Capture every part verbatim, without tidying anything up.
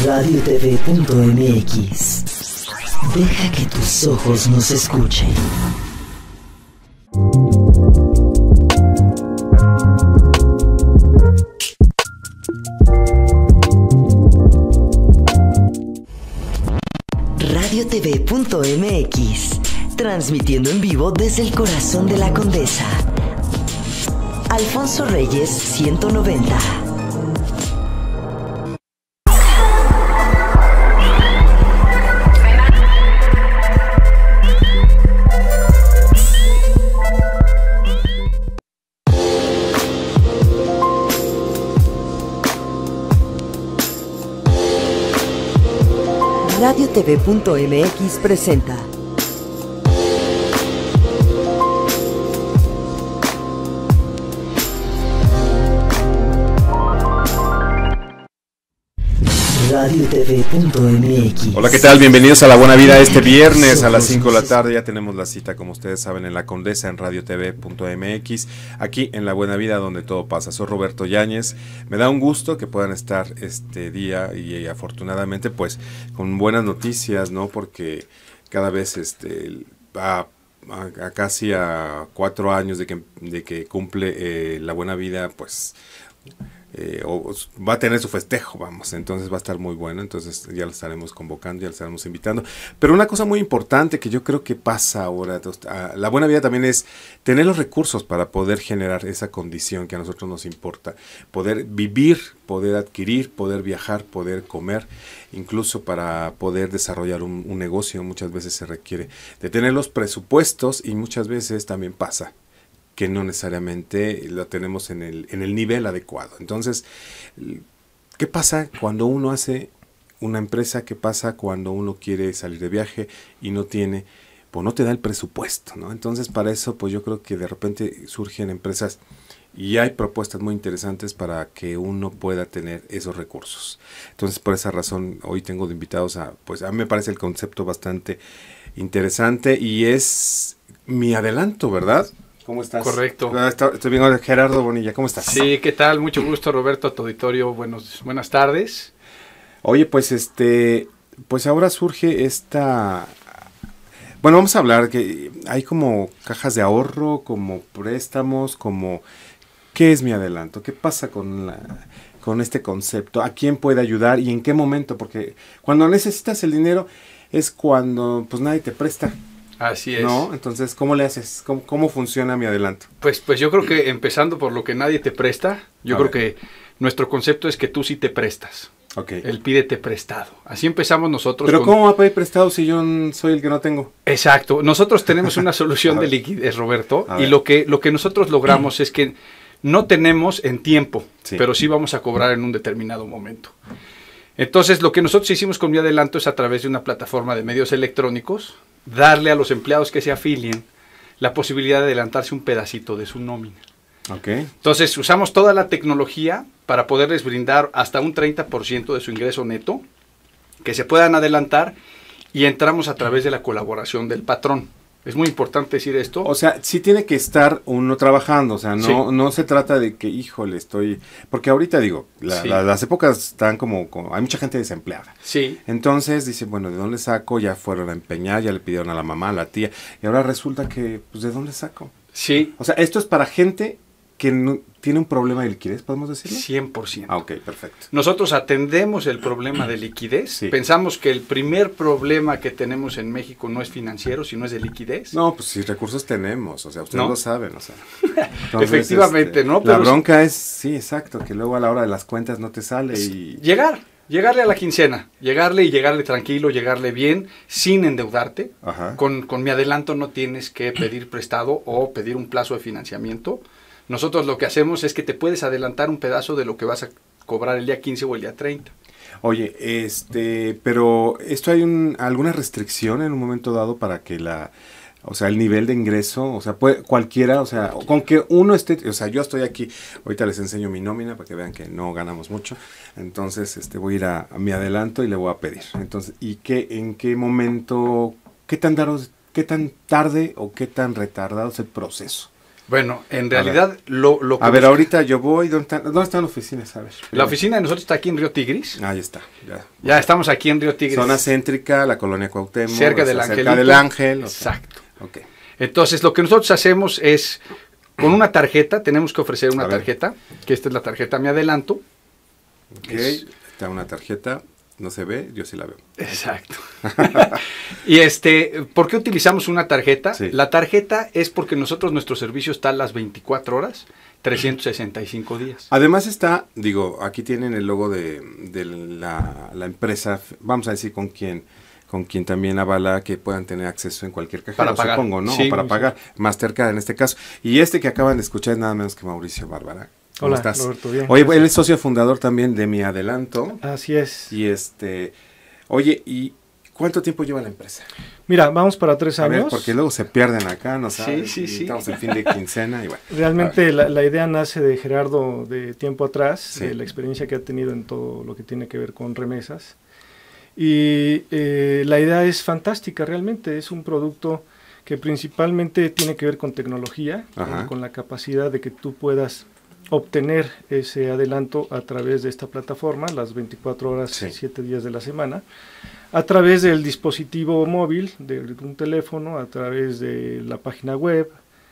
radio t v punto m x. Deja que tus ojos nos escuchen. radio t v punto m x, transmitiendo en vivo desde el corazón de la Condesa. Alfonso Reyes ciento noventa. radio t v punto m x presenta radio t v punto m x. Hola, ¿qué tal? Bienvenidos a La Buena Vida este viernes a las cinco de la tarde. Ya tenemos la cita, como ustedes saben, en La Condesa, en radio t v punto m x, aquí en La Buena Vida, donde todo pasa. Soy Roberto Yáñez. Me da un gusto que puedan estar este día y, y afortunadamente, pues, con buenas noticias, ¿no? Porque cada vez, este, a, a, a casi a cuatro años de que, de que cumple eh, La Buena Vida, pues... Eh, o, va a tener su festejo, vamos, entonces va a estar muy bueno, entonces ya lo estaremos convocando, ya lo estaremos invitando. Pero una cosa muy importante que yo creo que pasa ahora, a La Buena Vida también es tener los recursos para poder generar esa condición que a nosotros nos importa, poder vivir, poder adquirir, poder viajar, poder comer, incluso para poder desarrollar un, un negocio. Muchas veces se requiere de tener los presupuestos y muchas veces también pasa que no necesariamente lo tenemos en el, en el nivel adecuado. Entonces, ¿qué pasa cuando uno hace una empresa? ¿Qué pasa cuando uno quiere salir de viaje y no tiene, pues no te da el presupuesto, ¿no? Entonces, para eso, pues yo creo que de repente surgen empresas y hay propuestas muy interesantes para que uno pueda tener esos recursos. Entonces, por esa razón, hoy tengo de invitados a, pues a mí me parece el concepto bastante interesante y es mi adelanto, ¿verdad? ¿Cómo estás? Correcto. Estoy viendo a Gerardo Bonilla, ¿cómo estás? Sí, ¿qué tal? Mucho gusto, Roberto, a tu auditorio, buenos, buenas tardes. Oye, pues este, pues ahora surge esta, bueno, vamos a hablar que hay como cajas de ahorro, como préstamos, como, ¿qué es mi adelanto? ¿Qué pasa con la, con este concepto? ¿A quién puede ayudar y en qué momento? Porque cuando necesitas el dinero es cuando, pues nadie te presta. Así es. ¿No? Entonces, ¿cómo le haces? ¿Cómo, cómo funciona mi adelanto? Pues, pues yo creo que empezando por lo que nadie te presta, yo a creo ver. que nuestro concepto es que tú sí te prestas. Ok. El pídete prestado. Así empezamos nosotros. Pero con... ¿cómo va a pedir prestado si yo soy el que no tengo? Exacto. Nosotros tenemos una solución de liquidez, Roberto, A y ver. lo que, lo que nosotros logramos es que no tenemos en tiempo, Sí. pero sí vamos a cobrar en un determinado momento. Entonces, lo que nosotros hicimos con Mi Adelanto es a través de una plataforma de medios electrónicos, darle a los empleados que se afilien la posibilidad de adelantarse un pedacito de su nómina. Ok. Entonces, usamos toda la tecnología para poderles brindar hasta un treinta por ciento de su ingreso neto, que se puedan adelantar, y entramos a través de la colaboración del patrón. Es muy importante decir esto. O sea, sí tiene que estar uno trabajando, o sea, no, Sí. no se trata de que, híjole, estoy... Porque ahorita digo, la, Sí. la, las épocas están como, como... Hay mucha gente desempleada. Sí. Entonces dice, bueno, ¿de dónde saco? Ya fueron a empeñar, ya le pidieron a la mamá, a la tía, y ahora resulta que, pues, ¿de dónde saco? Sí. O sea, esto es para gente que no, tiene un problema de liquidez, ¿podemos decirlo? cien por ciento. Ah, ok, perfecto. Nosotros atendemos el problema de liquidez. Sí. Pensamos que el primer problema que tenemos en México no es financiero, sino es de liquidez. No, pues si recursos tenemos, o sea, ustedes ¿No? lo saben, o sea. Entonces, Efectivamente, este, ¿no? La Pero- bronca es, sí, exacto, que luego a la hora de las cuentas no te sale y... Llegar, llegarle a la quincena, llegarle y llegarle tranquilo, llegarle bien, sin endeudarte. Ajá. Con, con Mi Adelanto no tienes que pedir prestado o pedir un plazo de financiamiento. Nosotros lo que hacemos es que te puedes adelantar un pedazo de lo que vas a cobrar el día quince o el día treinta. Oye, este, pero ¿esto hay un, alguna restricción en un momento dado para que la, o sea, el nivel de ingreso, o sea, puede, cualquiera, o sea, con que uno esté, o sea, yo estoy aquí, ahorita les enseño mi nómina para que vean que no ganamos mucho, entonces, este, voy a ir a, a mi adelanto y le voy a pedir. Entonces, ¿y qué, en qué momento, qué tan tarde, qué tan tarde o qué tan retardado es el proceso? Bueno, en realidad lo, lo que... A ver, ahorita yo voy, ¿dónde están, ¿dónde están las oficinas? A ver. La oficina de nosotros está aquí en Río Tigris. Ahí está, ya. Ya estamos aquí en Río Tigris. Zona céntrica, la colonia Cuauhtémoc. Cerca del Angelito. Angelito. Cerca del Ángel. Exacto. Okay. Entonces, lo que nosotros hacemos es, con una tarjeta, tenemos que ofrecer una A ver. tarjeta, que esta es la tarjeta Me Adelanto. Ok, Es- está una tarjeta, no se ve, yo sí la veo. Exacto. Y este, ¿por qué utilizamos una tarjeta? Sí. La tarjeta es porque nosotros, nuestro servicio está a las veinticuatro horas, trescientos sesenta y cinco días. Además está, digo, aquí tienen el logo de, de la, la empresa, vamos a decir con quien con quien también avala que puedan tener acceso en cualquier cajero, Para pagar. supongo, ¿no? Sí, o para sí. pagar, Mastercard en este caso. Y este que acaban de escuchar es nada menos que Mauricio Bárbara. ¿Cómo Hola, estás? Roberto, bien. Oye, Gracias. él es socio fundador también de Mi Adelanto. Así es. Y este, oye, ¿y cuánto tiempo lleva la empresa? Mira, vamos para tres A ver, años. porque luego se pierden acá, ¿no Sí, sabes? sí, Y sí. Estamos en fin de quincena y bueno. Realmente la, la idea nace de Gerardo de tiempo atrás, Sí. de la experiencia que ha tenido en todo lo que tiene que ver con remesas. Y eh, la idea es fantástica, realmente es un producto que principalmente tiene que ver con tecnología, Ajá. con, con la capacidad de que tú puedas obtener ese adelanto a través de esta plataforma, las veinticuatro horas, Sí. siete días de la semana, a través del dispositivo móvil, de un teléfono, a través de la página web,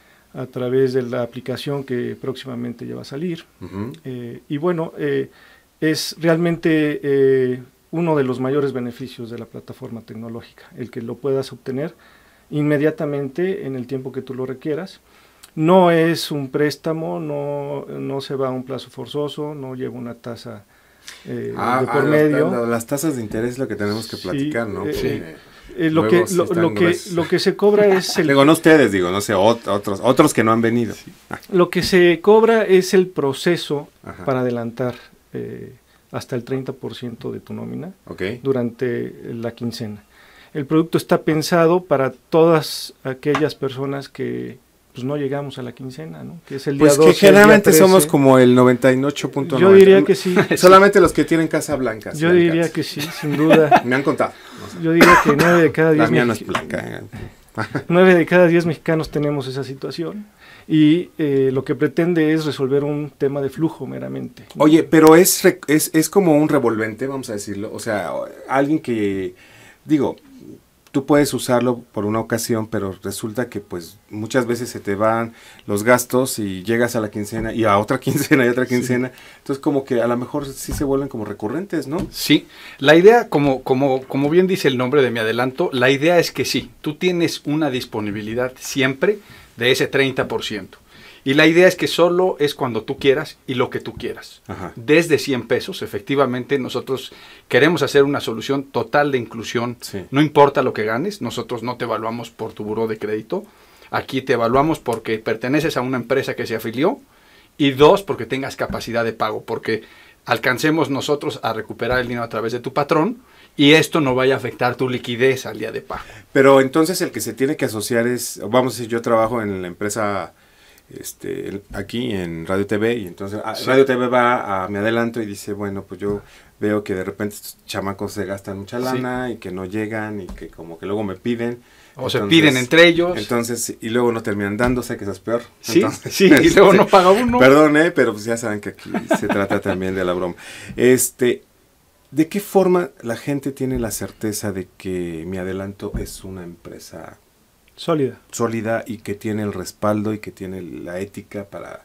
a través de la aplicación que próximamente ya va a salir. Ujú. Eh, y bueno, eh, es realmente eh, uno de los mayores beneficios de la plataforma tecnológica, el que lo puedas obtener inmediatamente en el tiempo que tú lo requieras. No es un préstamo, no, no se va a un plazo forzoso, no lleva una tasa eh, Ah, de por ah, medio. las, las tasas de interés es lo que tenemos que Sí, platicar, ¿no? eh, Porque Eh, lo, luego que, sí lo, están lo que, gruesos. lo que se cobra es el, Digo, no ustedes, digo, no sé, ot- otros, otros que no han venido. lo que se cobra es el proceso Ajá. para adelantar eh, hasta el treinta por ciento de tu nómina Ok. durante la quincena. El producto está pensado para todas aquellas personas que pues no llegamos a la quincena, ¿no? Que es el día Pues doce, que el día generalmente trece. somos como el noventa y ocho punto nueve. Yo diría que sí. Solamente los que tienen Casa Blanca. sí Yo alcanza. diría que sí, sin duda. Me han contado. no sé. Yo diría que nueve de cada La diez mía no es mexi- blanca. eh. nueve de cada diez mexicanos tenemos esa situación y eh, lo que pretende es resolver un tema de flujo meramente. Oye, pero es, re- es, es como un revolvente, vamos a decirlo. O sea, alguien que, digo, tú puedes usarlo por una ocasión, pero resulta que pues muchas veces se te van los gastos y llegas a la quincena y a otra quincena y otra quincena. Entonces como que a lo mejor sí se vuelven como recurrentes, ¿no? Sí, la idea, como, como, como bien dice el nombre de Mi Adelanto, la idea es que sí, tú tienes una disponibilidad siempre de ese treinta por ciento. Y la idea es que solo es cuando tú quieras y lo que tú quieras. Ajá. Desde cien pesos, efectivamente, nosotros queremos hacer una solución total de inclusión. Sí. No importa lo que ganes, nosotros no te evaluamos por tu buró de crédito. Aquí te evaluamos porque perteneces a una empresa que se afilió y dos, porque tengas capacidad de pago, porque alcancemos nosotros a recuperar el dinero a través de tu patrón y esto no vaya a afectar tu liquidez al día de pago. Pero entonces el que se tiene que asociar es, vamos a decir, yo trabajo en la empresa este el- aquí en Radio T V y entonces a- Sí. Radio T V va a Mi Adelanto y dice, bueno, pues yo veo que de repente estos chamacos se gastan mucha Sí. lana y que no llegan y que como que luego me piden. O se Entonces- piden entre ellos. Entonces, y luego no terminan dando, sé que eso es peor. Sí, Entonces, sí, y luego no paga uno. Perdón, eh, pero pues ya saben que aquí se trata también de la broma. Este, ¿de qué forma la gente tiene la certeza de que Mi Adelanto es una empresa Sólida. sólida y que tiene el respaldo y que tiene la ética para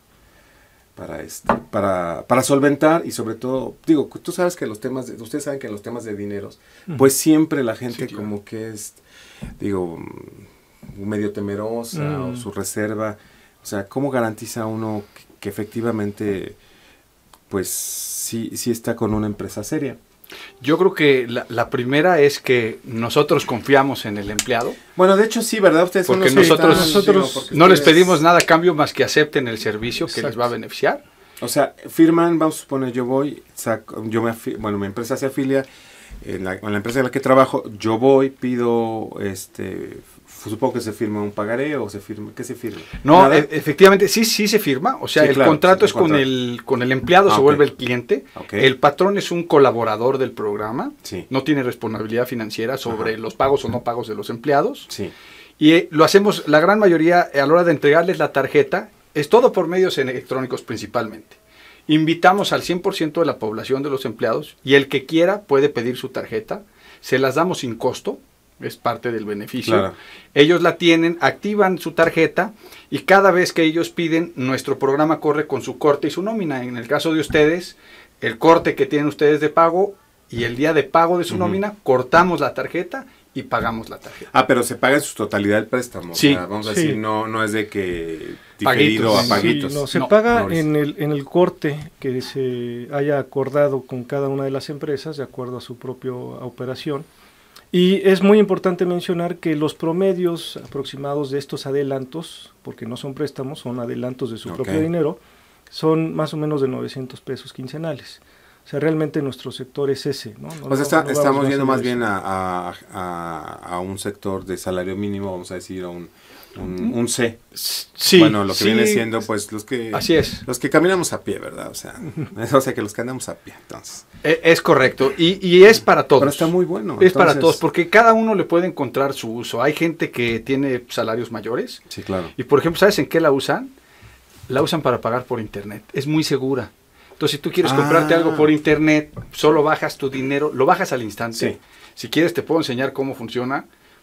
para este para para solventar y sobre todo, digo, tú sabes que los temas de, ustedes saben que los temas de dineros, pues siempre la gente Sí, claro. como que es, digo, mm, medio temerosa Mm. o su reserva, o sea, ¿cómo garantiza uno que, que efectivamente pues sí sí está con una empresa seria? Yo creo que la, la primera es que nosotros confiamos en el empleado. Bueno, de hecho sí, ¿verdad? Ustedes son Porque los que nosotros- están, nosotros digo, porque No les ustedes- pedimos nada a cambio más que acepten el servicio que Exacto. les va a beneficiar. O sea, firman, vamos a suponer, yo voy, saco, yo me afi- bueno, mi empresa se afilia, en la, en la empresa en la que trabajo, yo voy, pido, este, f- supongo que se firma un pagaré o se firma, ¿qué se firma? No, ¿Nada? e- efectivamente, sí, sí se firma. O sea, Sí, el claro, contrato el es con contrato. el, con el empleado, Ah, se ok. vuelve el cliente. Ok. El patrón es un colaborador del programa. Sí. No tiene responsabilidad financiera sobre Ajá. los pagos o no pagos de los empleados. Sí. Y eh, lo hacemos, la gran mayoría, eh, a la hora de entregarles la tarjeta, es todo por medios electrónicos principalmente. Invitamos al cien por ciento de la población de los empleados y el que quiera puede pedir su tarjeta. Se las damos sin costo, es parte del beneficio. Claro. Ellos la tienen, activan su tarjeta y cada vez que ellos piden, nuestro programa corre con su corte y su nómina. En el caso de ustedes, el corte que tienen ustedes de pago y el día de pago de su uh-huh. nómina, cortamos la tarjeta y pagamos la tarjeta. Ah, pero se paga en su totalidad el préstamo. Sí. O sea, vamos a sí. decir, no, no es de que diferido a paguitos. Sí, no, se no, paga no, en el, en el corte que se haya acordado con cada una de las empresas de acuerdo a su propia operación. Y es muy importante mencionar que los promedios aproximados de estos adelantos, porque no son préstamos, son adelantos de su okay. propio dinero, son más o menos de novecientos pesos quincenales. O sea, realmente nuestro sector es ese, ¿no? no o sea, está, no estamos yendo más bien a, a, a, a un sector de salario mínimo, vamos a decir, a un, un, un C. Sí. Bueno, lo que sí. viene siendo, pues, los que... Así es. Los que caminamos a pie, ¿verdad? O sea, o sea que los que andamos a pie, entonces. Es, es correcto, y, y es para todos. Pero está muy bueno. Es entonces... para todos, porque cada uno le puede encontrar su uso. Hay gente que tiene salarios mayores. Sí, claro. Y, por ejemplo, ¿sabes en qué la usan? La usan para pagar por internet. Es muy segura. Entonces, si tú quieres ah. comprarte algo por internet, solo bajas tu dinero, lo bajas al instante. Sí. Si quieres, te puedo enseñar cómo funciona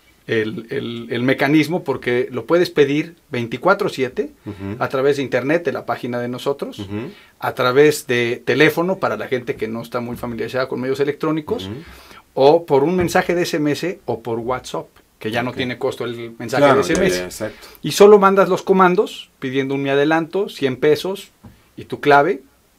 el, el, el mecanismo, porque lo puedes pedir veinticuatro siete uh-huh. a través de internet, de la página de nosotros, uh-huh. a través de teléfono, para la gente que no está muy familiarizada con medios electrónicos, uh-huh. o por un mensaje de ese eme ese o por WhatsApp, que ya okay. no tiene costo el mensaje claro, de ese eme ese. Ya, ya, y solo mandas los comandos pidiendo un mi adelanto, cien pesos y tu clave.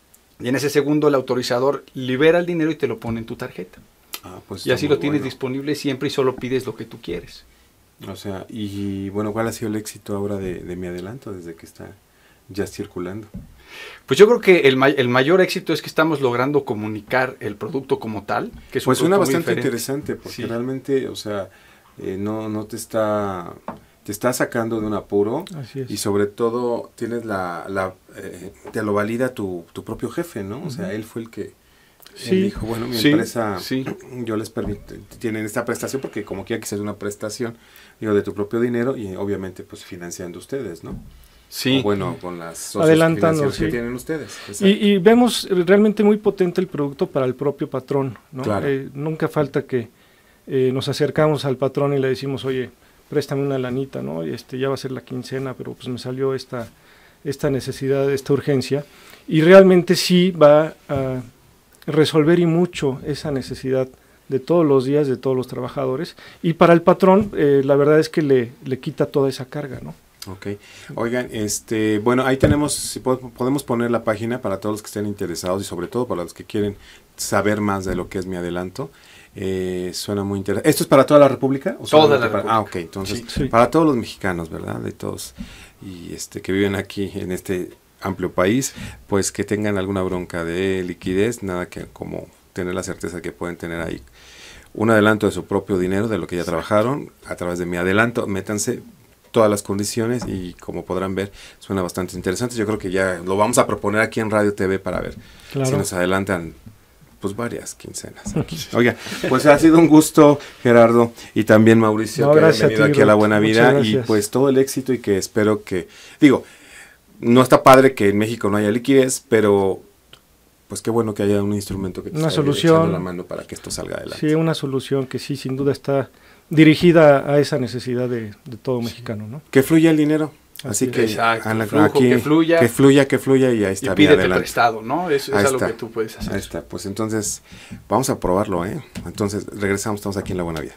Y en ese segundo el autorizador libera el dinero y te lo pone en tu tarjeta. Ah, pues y así lo tienes bueno. disponible siempre y solo pides lo que tú quieres. O sea, y bueno, ¿cuál ha sido el éxito ahora de, de mi adelanto desde que está ya circulando? Pues yo creo que el, ma el mayor éxito es que estamos logrando comunicar el producto como tal. Que es pues un suena bastante diferente. interesante porque sí. realmente, o sea, eh, no, no te está... te está sacando de un apuro. Así es. Y sobre todo tienes la, la eh, te lo valida tu, tu propio jefe, ¿no? O sea, uh-huh. él fue el que sí. él dijo, bueno, mi sí, empresa, sí. yo les permito, tienen esta prestación porque como quiera que sea una prestación, digo, de tu propio dinero y obviamente pues financiando ustedes, ¿no? Sí. O bueno, con las socios adelantando sí. que tienen ustedes. Y, y vemos realmente muy potente el producto para el propio patrón, ¿no? Claro. Eh, nunca falta que eh, nos acercamos al patrón y le decimos, oye, préstame una lanita, ¿no? Y este, ya va a ser la quincena, pero pues me salió esta, esta necesidad, esta urgencia, y realmente sí va a resolver y mucho esa necesidad de todos los días, de todos los trabajadores, y para el patrón, eh, la verdad es que le, le quita toda esa carga, ¿no? Ok. Oigan, este, bueno, ahí tenemos, si podemos poner la página para todos los que estén interesados y sobre todo para los que quieren saber más de lo que es mi adelanto. Eh, suena muy interesante. ¿Esto es para toda la República? ¿O toda la para, República. Ah, ok, entonces, sí, sí. para todos los mexicanos, ¿verdad? De todos, y este, que viven aquí en este amplio país, pues que tengan alguna bronca de liquidez, nada que como tener la certeza que pueden tener ahí un adelanto de su propio dinero, de lo que ya trabajaron, a través de mi adelanto, métanse todas las condiciones y como podrán ver, suena bastante interesante. Yo creo que ya lo vamos a proponer aquí en Radio T V para ver claro. si nos adelantan pues varias quincenas aquí. Oiga, pues ha sido un gusto, Gerardo, y también Mauricio, no, que han venido a ti, aquí a La Buena Vida, y pues todo el éxito y que espero que, digo, no está padre que en México no haya liquidez, pero pues qué bueno que haya un instrumento que te una esté solución, echando la mano para que esto salga adelante. Sí, una solución que sí, sin duda está dirigida a esa necesidad de, de todo sí. mexicano, ¿no? Que fluya el dinero. Así que, exacto, la, flujo, aquí, que fluya, que fluya, que fluya y ahí está. Y pídete prestado, ¿no? Eso es algo que tú puedes hacer. Ahí está, pues entonces vamos a probarlo, ¿eh? Entonces regresamos, estamos aquí en La Buena Vida.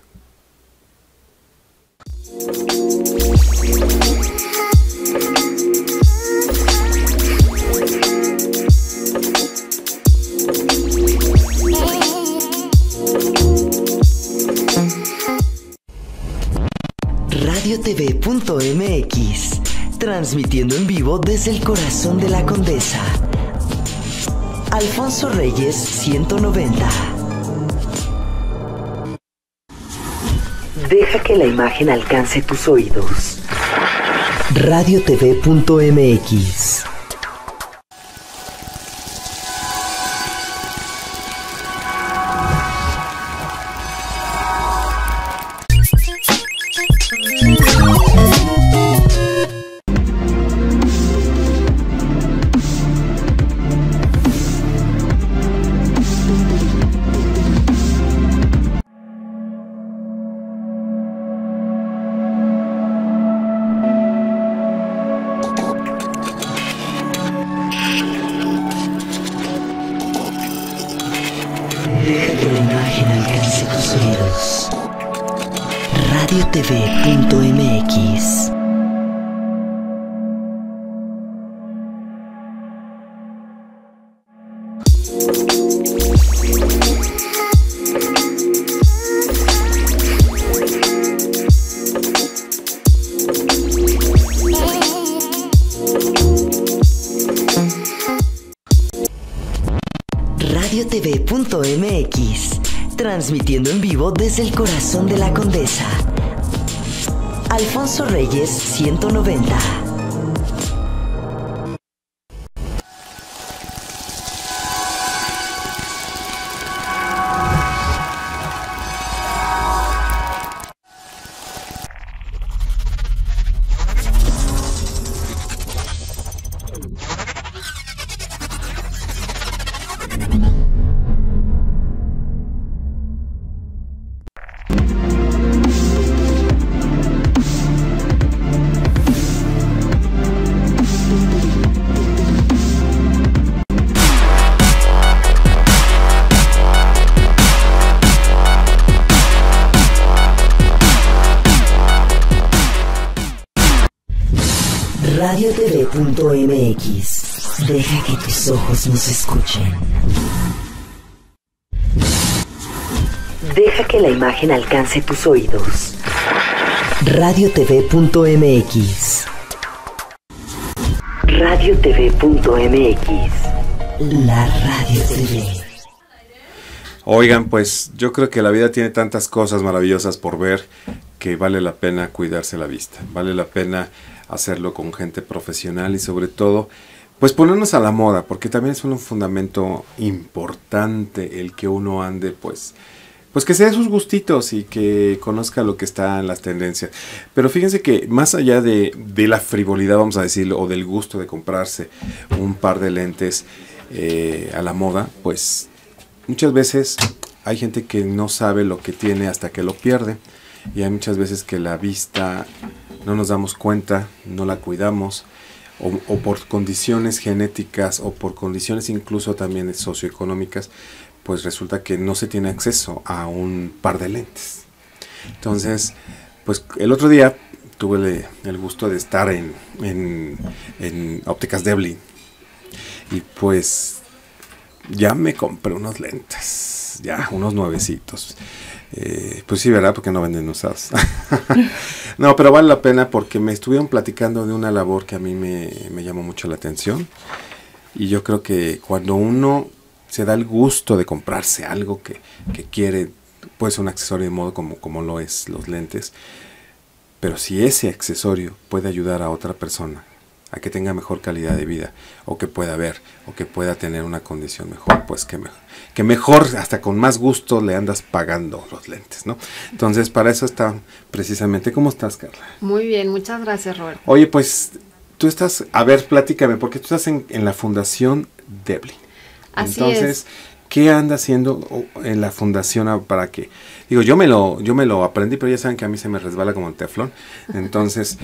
radio t v punto m x, transmitiendo en vivo desde el corazón de la Condesa. Alfonso Reyes ciento noventa. Deja que la imagen alcance tus oídos. radio t v punto m x. Acaricia tus oídos. radio t v punto m x. radio t v punto m x, transmitiendo en vivo desde el corazón de la Condesa. Alfonso Reyes ciento noventa. radio t v punto m x. Deja que tus ojos nos escuchen. Deja que la imagen alcance tus oídos. radio t v punto m x. radio t v punto m x. La Radio T V. Oigan, pues yo creo que la vida tiene tantas cosas maravillosas por ver que vale la pena cuidarse la vista. Vale la pena hacerlo con gente profesional y sobre todo, pues ponernos a la moda, porque también es un fundamento importante el que uno ande, pues, pues que se dé sus gustitos y que conozca lo que está en las tendencias. Pero fíjense que más allá de, de la frivolidad, vamos a decirlo, o del gusto de comprarse un par de lentes eh, a la moda, pues muchas veces hay gente que no sabe lo que tiene hasta que lo pierde, y hay muchas veces que la vista no nos damos cuenta, no la cuidamos, o, o por condiciones genéticas o por condiciones incluso también socioeconómicas, pues resulta que no se tiene acceso a un par de lentes. Entonces, pues el otro día tuve le, el gusto de estar en, en, en Ópticas Deblin, y pues ya me compré unos lentes, ya unos nuevecitos. Eh, pues sí, ¿verdad? Porque no venden usados. No, pero vale la pena porque me estuvieron platicando de una labor que a mí me, me llamó mucho la atención. Y yo creo que cuando uno se da el gusto de comprarse algo que, que quiere, puede ser un accesorio de modo como, como lo es los lentes, pero si ese accesorio puede ayudar a otra persona a que tenga mejor calidad de vida, o que pueda ver, o que pueda tener una condición mejor, pues que mejor, que mejor, hasta con más gusto le andas pagando los lentes, ¿no? Entonces, para eso está precisamente. ¿Cómo estás, Carla? Muy bien, muchas gracias, Roberto. Oye, pues, tú estás, a ver, platícame, porque tú estás en, en la Fundación Deblin. Así Entonces, es. ¿qué anda haciendo en la fundación para que? Digo, yo me lo, yo me lo aprendí, pero ya saben que a mí se me resbala como el teflón. Entonces,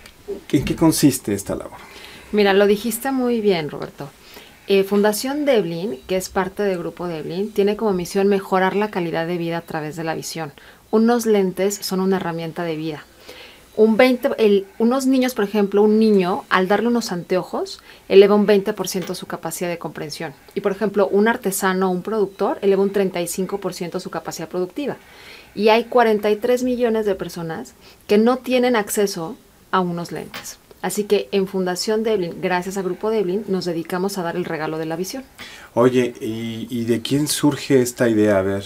¿en qué consiste esta labor? Mira, lo dijiste muy bien, Roberto. Eh, Fundación Deblin, que es parte del grupo Deblin, tiene como misión mejorar la calidad de vida a través de la visión. Unos lentes son una herramienta de vida. Un veinte, el, unos niños, por ejemplo, un niño, al darle unos anteojos, eleva un veinte por ciento su capacidad de comprensión. Y, por ejemplo, un artesano o un productor eleva un treinta y cinco por ciento su capacidad productiva. Y hay cuarenta y tres millones de personas que no tienen acceso a unos lentes. Así que en Fundación Deblin, gracias al Grupo Deblin, nos dedicamos a dar el regalo de la visión. Oye, ¿y, y de quién surge esta idea? A ver,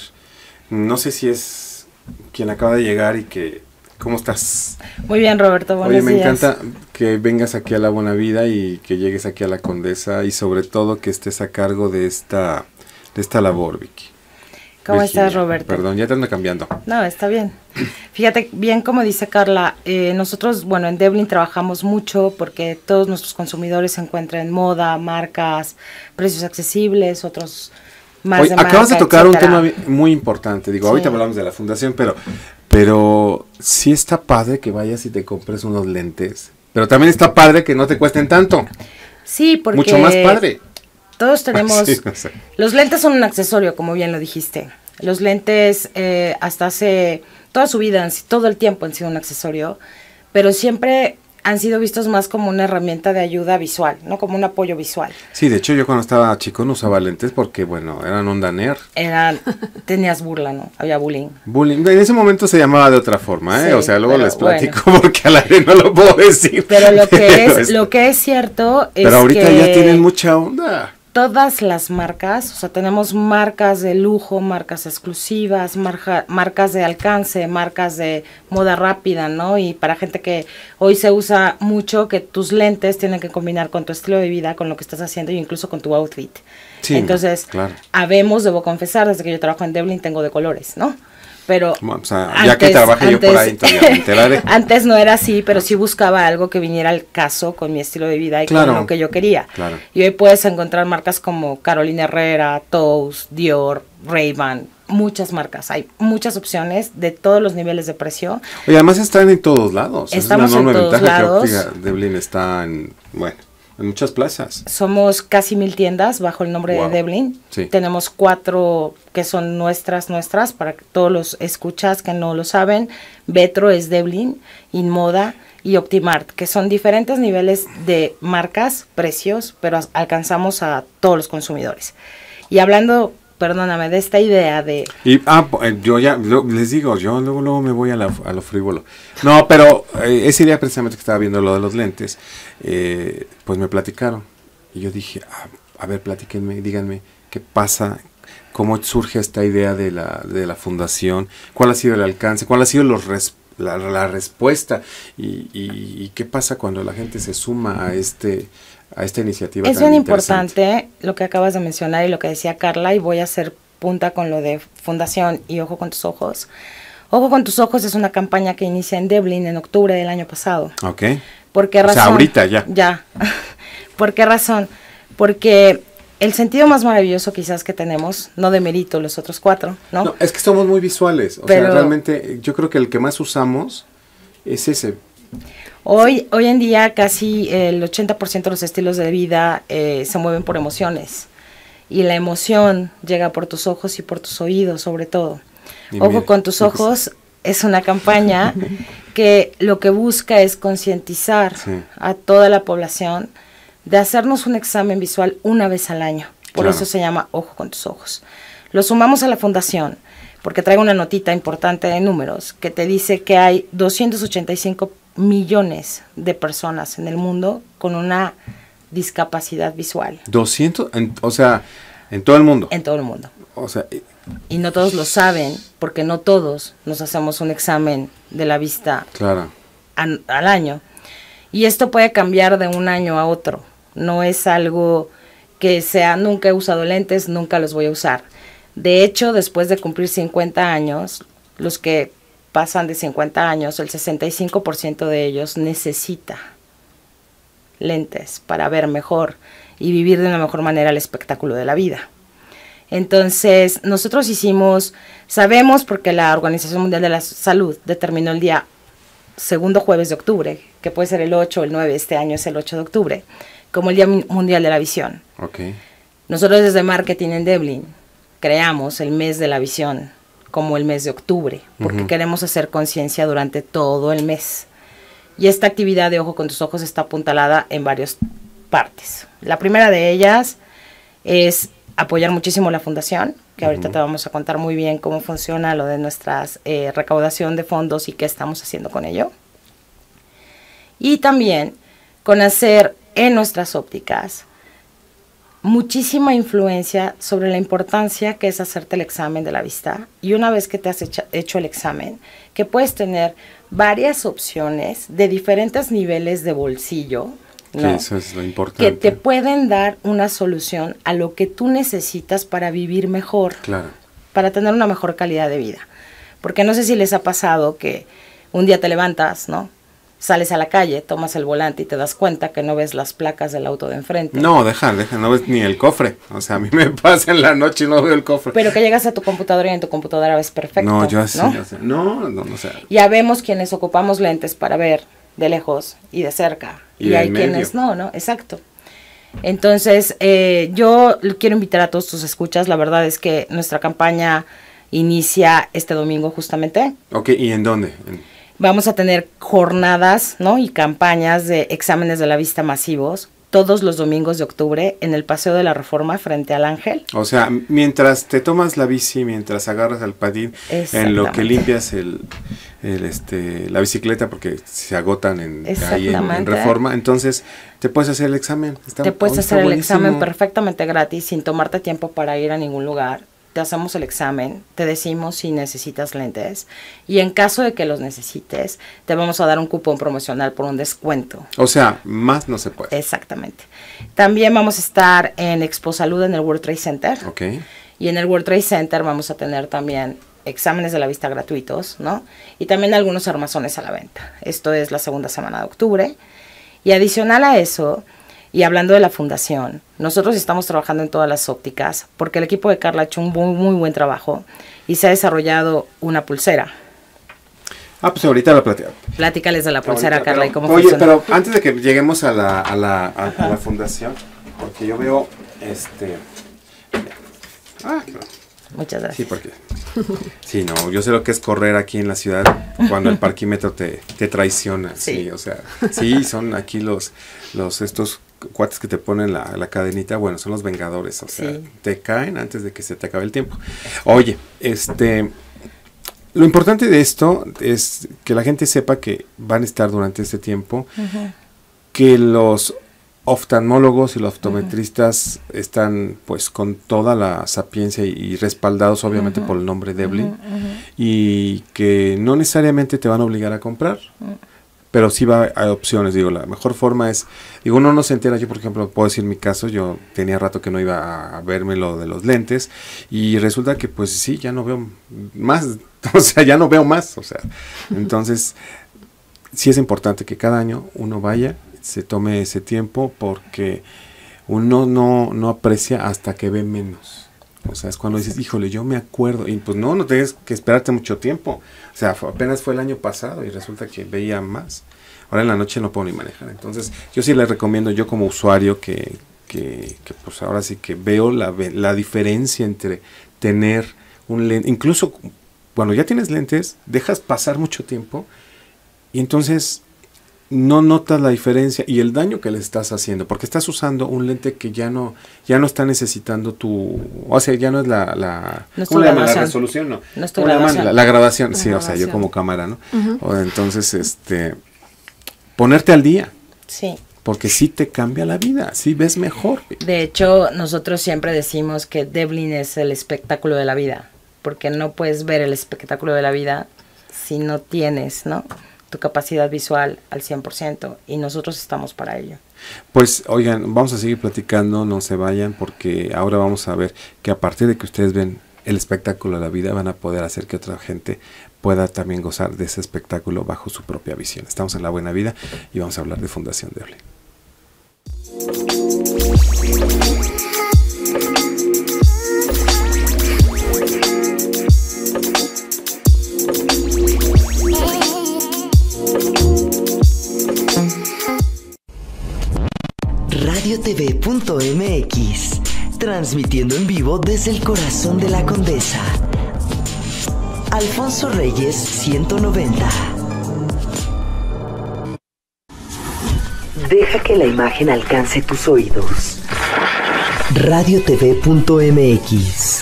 no sé si es quien acaba de llegar y que... ¿Cómo estás? Muy bien, Roberto, buenos días. Oye, me días. encanta que vengas aquí a La Buena Vida y que llegues aquí a La Condesa y sobre todo que estés a cargo de esta, de esta labor, Vicky. ¿Cómo Virginia, estás, Roberto? Perdón, ya te ando cambiando. No, está bien. Fíjate, bien como dice Carla, eh, nosotros, bueno, en Deblin trabajamos mucho porque todos nuestros consumidores se encuentran en moda, marcas, precios accesibles, otros más Oye, de acabas marca, de tocar etcétera. un tema muy importante. Digo, Sí. ahorita hablamos de la fundación, pero, pero sí está padre que vayas y te compres unos lentes. Pero también está padre que no te cuesten tanto. Sí, porque... Mucho más padre. Todos tenemos... Sí, no sé. Los lentes son un accesorio, como bien lo dijiste. Los lentes eh, hasta hace toda su vida, todo el tiempo han sido un accesorio, pero siempre han sido vistos más como una herramienta de ayuda visual, no como un apoyo visual. Sí, de hecho yo cuando estaba chico no usaba lentes porque, bueno, eran onda nerd. Eran, tenías burla, ¿no? Había bullying. Bullying. En ese momento se llamaba de otra forma, ¿eh? Sí, o sea, luego pero les platico bueno. porque al aire no lo puedo decir. Pero lo que Pero es, lo que es cierto es Pero ahorita que ya tienen mucha onda. todas las marcas, o sea, tenemos marcas de lujo, marcas exclusivas, marca, marcas de alcance, marcas de moda rápida, ¿no? Y para gente que hoy se usa mucho, que tus lentes tienen que combinar con tu estilo de vida, con lo que estás haciendo e incluso con tu outfit. Sí, Entonces, claro. habemos, debo confesar, desde que yo trabajo en Devlin tengo de colores, ¿no? Pero O sea, ya que trabajé yo por ahí, entonces ya me enteraré. antes no era así, pero sí buscaba algo que viniera al caso con mi estilo de vida y Claro. con lo que yo quería. Claro. Y hoy puedes encontrar marcas como Carolina Herrera, Toast, Dior, Ray-Ban, muchas marcas. Hay muchas opciones de todos los niveles de precio. Oye, además están en todos lados. Estamos es una enorme en todos ventaja lados. que Óptica Devlin está en, bueno, en muchas plazas. Somos casi mil tiendas bajo el nombre Wow. de Devlin. Sí. Tenemos cuatro que son nuestras, nuestras, para que todos los escuchas que no lo saben. Vetro es Devlin, Inmoda y Optimart, que son diferentes niveles de marcas, precios, pero as- alcanzamos a todos los consumidores. Y hablando, perdóname, de esta idea de... Y, ah, po- eh, yo ya, lo- les digo, yo luego, luego me voy a, la, a lo frívolo. No, pero eh, esa idea precisamente que estaba viendo lo de los lentes, eh, pues me platicaron. Y yo dije, ah, a ver, platíquenme, díganme, ¿qué pasa? ¿Cómo surge esta idea de la, de la fundación? ¿Cuál ha sido el alcance? ¿Cuál ha sido los res- la, la respuesta? Y, y, ¿Y qué pasa cuando la gente se suma a este a esta iniciativa? Es tan bien interesante? importante lo que acabas de mencionar y lo que decía Carla, y voy a hacer punta con lo de fundación y Ojo con tus ojos. Ojo con tus ojos es una campaña que inicia en Devlin en octubre del año pasado. Ok. ¿Por qué O sea, razón? ahorita ya. Ya. ¿Por qué razón? Porque el sentido más maravilloso quizás que tenemos, no demerito los otros cuatro, ¿no? No, es que somos muy visuales. O Pero- sea, realmente yo creo que el que más usamos es ese. Hoy, hoy en día casi el ochenta por ciento de los estilos de vida eh, se mueven por emociones. Y la emoción llega por tus ojos y por tus oídos, sobre todo. Y Ojo mira, con tus lo que- ojos es una campaña que lo que busca es concientizar Sí. a toda la población de hacernos un examen visual una vez al año. Por Claro. eso se llama Ojo con tus ojos. Lo sumamos a la fundación, porque traigo una notita importante de números que te dice que hay doscientos ochenta y cinco millones de personas en el mundo con una discapacidad visual doscientos, en- o sea, en todo el mundo. en todo el mundo. O sea, eh, Y no todos lo saben, porque no todos nos hacemos un examen de la vista claro. an- al año. Y esto puede cambiar de un año a otro. No es algo que sea, nunca he usado lentes, nunca los voy a usar. De hecho, después de cumplir cincuenta años, los que pasan de cincuenta años, el sesenta y cinco por ciento de ellos necesita lentes para ver mejor y vivir de una mejor manera el espectáculo de la vida. Entonces, nosotros hicimos, sabemos porque la Organización Mundial de la Salud determinó el día segundo jueves de octubre, que puede ser el ocho o el nueve, este año es el ocho de octubre, como el Día Mundial de la Visión. Ok. Nosotros desde marketing en Devlin creamos el mes de la visión como el mes de octubre, porque Ujú. queremos hacer conciencia durante todo el mes. Y esta actividad de Ojo con tus ojos está apuntalada en varias partes. La primera de ellas es apoyar muchísimo la fundación, que ahorita Ujú. te vamos a contar muy bien cómo funciona lo de nuestra eh, recaudación de fondos y qué estamos haciendo con ello. Y también con hacer en nuestras ópticas muchísima influencia sobre la importancia que es hacerte el examen de la vista. Y una vez que te has hecho, hecho el examen, que puedes tener varias opciones de diferentes niveles de bolsillo, Sí, ¿no? eso es lo importante. Que te pueden dar una solución a lo que tú necesitas para vivir mejor, Claro. para tener una mejor calidad de vida. Porque no sé si les ha pasado que un día te levantas, ¿no? Sales a la calle, tomas el volante y te das cuenta que no ves las placas del auto de enfrente. No, deja, deja, no ves ni el cofre. O sea, a mí me pasa en la noche y no veo el cofre. Pero que llegas a tu computadora y en tu computadora ves perfecto. no, yo así, ¿no? o sea, no, no, o sea, Ya vemos quienes ocupamos lentes para ver de lejos y de cerca. Y Y, de hay en medio. quienes no, ¿no? Exacto. Entonces, eh, yo quiero invitar a todos tus escuchas. La verdad es que nuestra campaña inicia este domingo justamente. Ok, ¿y en dónde? En... Vamos a tener jornadas, ¿no? Y campañas de exámenes de la vista masivos todos los domingos de octubre en el Paseo de la Reforma frente al Ángel. O sea, mientras te tomas la bici, mientras agarras al patín, en lo que limpias el, el este la bicicleta porque se agotan en, ahí en, en Reforma, entonces te puedes hacer el examen. Está, te puedes oh, hacer el buenísimo. examen perfectamente gratis, sin tomarte tiempo para ir a ningún lugar. Te hacemos el examen, te decimos si necesitas lentes y en caso de que los necesites, te vamos a dar un cupón promocional por un descuento. O sea, más no se puede. Exactamente. También vamos a estar en Expo Salud en el World Trade Center. Ok. Y en el World Trade Center vamos a tener también exámenes de la vista gratuitos, ¿no? Y también algunos armazones a la venta. Esto es la segunda semana de octubre. Y adicional a eso... Y hablando de la fundación, nosotros estamos trabajando en todas las ópticas porque el equipo de Carla ha hecho un muy, muy buen trabajo y se ha desarrollado una pulsera. Ah, pues ahorita la platicamos. Platícales de la pulsera, ahorita, Carla, pero, y cómo oye, funciona. Pero antes de que lleguemos a la, a la, a, a la fundación, porque yo veo, este... Ah, claro. Muchas gracias. Sí, porque... Sí, no, yo sé lo que es correr aquí en la ciudad cuando el parquímetro te, te traiciona. Sí. sí, o sea, sí, son aquí los, los estos cuates que te ponen la, la cadenita, bueno, son los vengadores, o sea, sí. te caen antes de que se te acabe el tiempo. Oye, este... Lo importante de esto es que la gente sepa que van a estar durante este tiempo, uh-huh. que los oftalmólogos y los optometristas uh-huh. están pues con toda la sapiencia y, y respaldados obviamente uh-huh. por el nombre Deblin, uh-huh. Uh-huh. y que no necesariamente te van a obligar a comprar, uh-huh. pero sí va a opciones. Digo, la mejor forma es, digo, uno no se entera. Yo por ejemplo puedo decir mi caso, yo tenía rato que no iba a verme lo de los lentes y resulta que pues sí, ya no veo más, o sea, ya no veo más, o sea, entonces sí es importante que cada año uno vaya, se tome ese tiempo porque uno no, no aprecia hasta que ve menos. O sea, es cuando dices, híjole, yo me acuerdo. Y pues no, no tienes que esperarte mucho tiempo. O sea, fue, apenas fue el año pasado y resulta que veía más. Ahora en la noche no puedo ni manejar. Entonces, yo sí les recomiendo, yo como usuario, que, que, que pues ahora sí que veo la, la diferencia entre tener un lente. Incluso, cuando ya tienes lentes, dejas pasar mucho tiempo y entonces no notas la diferencia y el daño que le estás haciendo, porque estás usando un lente que ya no ya no está necesitando tu, o sea, ya no es la la, no ¿cómo le llaman? La resolución, no, no ¿cómo le llaman? La, la grabación, la sí, grabación. O sea, yo como cámara, ¿no? Uh-huh. O entonces, este, ponerte al día. Sí. Porque sí te cambia la vida, sí ves mejor. De hecho, nosotros siempre decimos que Deblin es el espectáculo de la vida, porque no puedes ver el espectáculo de la vida si no tienes, ¿no?, tu capacidad visual al cien por ciento, y nosotros estamos para ello. Pues, oigan, vamos a seguir platicando, no se vayan, porque ahora vamos a ver que a partir de que ustedes ven el espectáculo de la vida, van a poder hacer que otra gente pueda también gozar de ese espectáculo bajo su propia visión. Estamos en La Buena Vida y vamos a hablar de Fundación Deblin. radio t v punto m x, transmitiendo en vivo desde el corazón de la Condesa. Alfonso Reyes ciento noventa. Deja que la imagen alcance tus oídos. radio t v punto m x.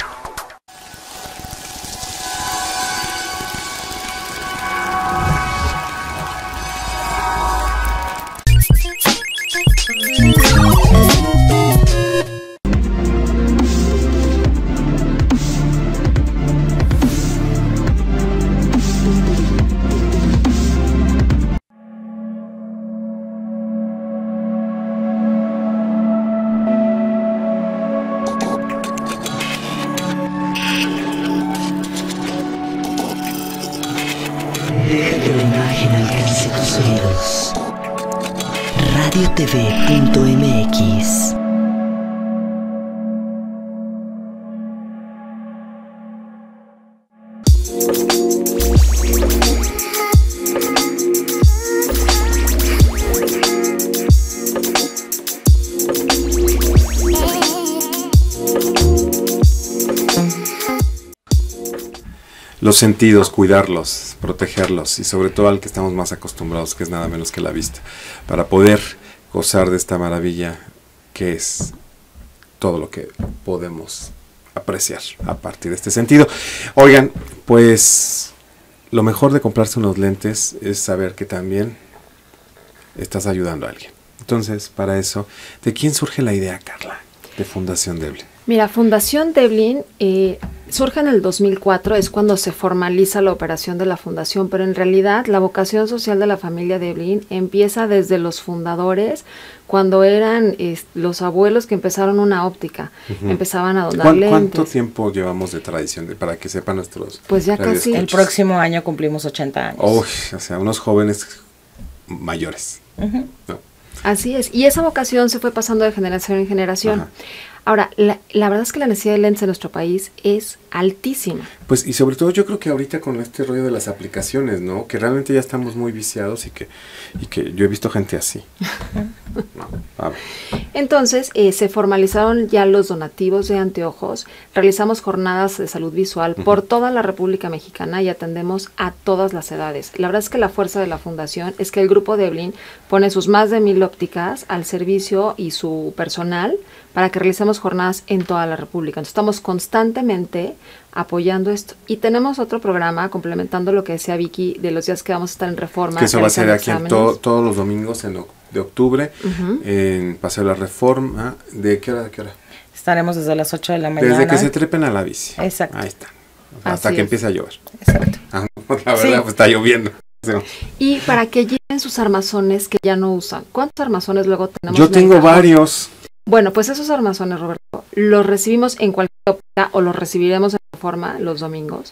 radio t v punto m x. los sentidos, cuidarlos, protegerlos y sobre todo al que estamos más acostumbrados, que es nada menos que la vista, para poder gozar de esta maravilla que es todo lo que podemos apreciar a partir de este sentido. Oigan, pues lo mejor de comprarse unos lentes es saber que también estás ayudando a alguien. Entonces, para eso, ¿de quién surge la idea, Carla, de Fundación Deblin? Mira, Fundación Deblin eh, surge en el dos mil cuatro, es cuando se formaliza la operación de la fundación, pero en realidad la vocación social de la familia Deblin empieza desde los fundadores, cuando eran eh, los abuelos que empezaron una óptica, uh-huh. empezaban a donar ¿Cuán, lentes. ¿Cuánto tiempo llevamos de tradición, de, para que sepan nuestros Pues ya casi. El próximo año cumplimos ochenta años. Oh, o sea, unos jóvenes mayores. Uh-huh. ¿No? Así es, y esa vocación se fue pasando de generación en generación. Ajá. Ahora, la, la verdad es que la necesidad de lentes en nuestro país es altísima. Pues, y sobre todo yo creo que ahorita con este rollo de las aplicaciones, ¿no? Que realmente ya estamos muy viciados y que, y que yo he visto gente así. No, a ver. Entonces, eh, se formalizaron ya los donativos de anteojos, realizamos jornadas de salud visual uh-huh. por toda la República Mexicana y atendemos a todas las edades. La verdad es que la fuerza de la fundación es que el grupo Deblin pone sus más de mil ópticas al servicio y su personal para que realicemos jornadas en toda la República. Entonces, estamos constantemente apoyando esto. Y tenemos otro programa, complementando lo que decía Vicky, de los días que vamos a estar en Reforma. Que eso va a ser aquí en to todos los domingos en, de octubre, uh-huh. en Paseo de la Reforma. ¿De qué hora a qué hora? Estaremos desde las ocho de la mañana. Desde que se trepen a la bici. Exacto. Ahí está. Hasta Así que es. empiece a llover. Exacto. Ah, la verdad, Sí. pues está lloviendo. Y para que lleven sus armazones que ya no usan. ¿Cuántos armazones luego tenemos? Yo en el tengo cajón? varios. Bueno, pues esos armazones, Roberto, los recibimos en cualquier óptica o los recibiremos en Reforma los domingos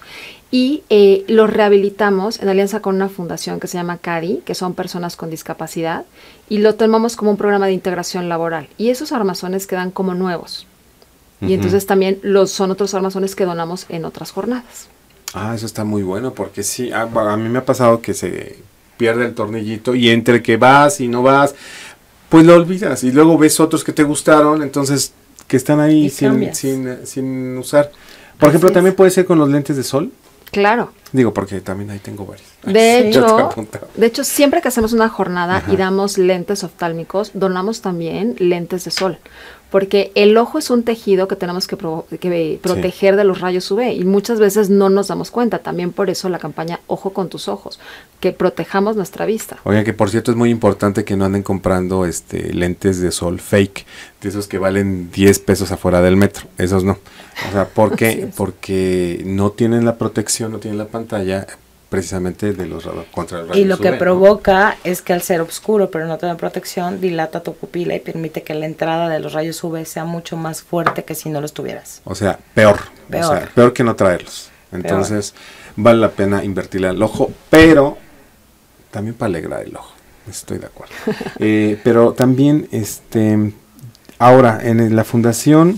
y eh, los rehabilitamos en alianza con una fundación que se llama CADI, que son personas con discapacidad, y lo tomamos como un programa de integración laboral. Y esos armazones quedan como nuevos. Y Uh-huh. entonces también los son otros armazones que donamos en otras jornadas. Ah, eso está muy bueno porque sí, a, a mí me ha pasado que se pierde el tornillito y entre que vas y no vas, pues lo olvidas y luego ves otros que te gustaron, entonces que están ahí sin, sin, sin usar. Por Así ejemplo, es. También puede ser con los lentes de sol. Claro. Digo, porque también ahí tengo varios. De Ay, hecho, de hecho, siempre que hacemos una jornada Ajá. y damos lentes oftálmicos, donamos también lentes de sol. Porque el ojo es un tejido que tenemos que, pro que proteger sí. de los rayos U V y muchas veces no nos damos cuenta. También por eso la campaña Ojo con tus ojos, que protejamos nuestra vista. Oigan, que por cierto es muy importante que no anden comprando este lentes de sol fake, de esos que valen diez pesos afuera del metro. Esos no. O sea, ¿por qué? Porque no tienen la protección, no tienen la pantalla precisamente de los contra el rayos y lo que U V, provoca ¿no? es que al ser oscuro pero no tener protección dilata tu pupila y permite que la entrada de los rayos U V sea mucho más fuerte que si no los tuvieras. O sea, peor, peor, o sea, peor que no traerlos. Entonces peor. Vale la pena invertirle al ojo, pero también para alegrar el ojo. Estoy de acuerdo. eh, pero también, este, ahora en la fundación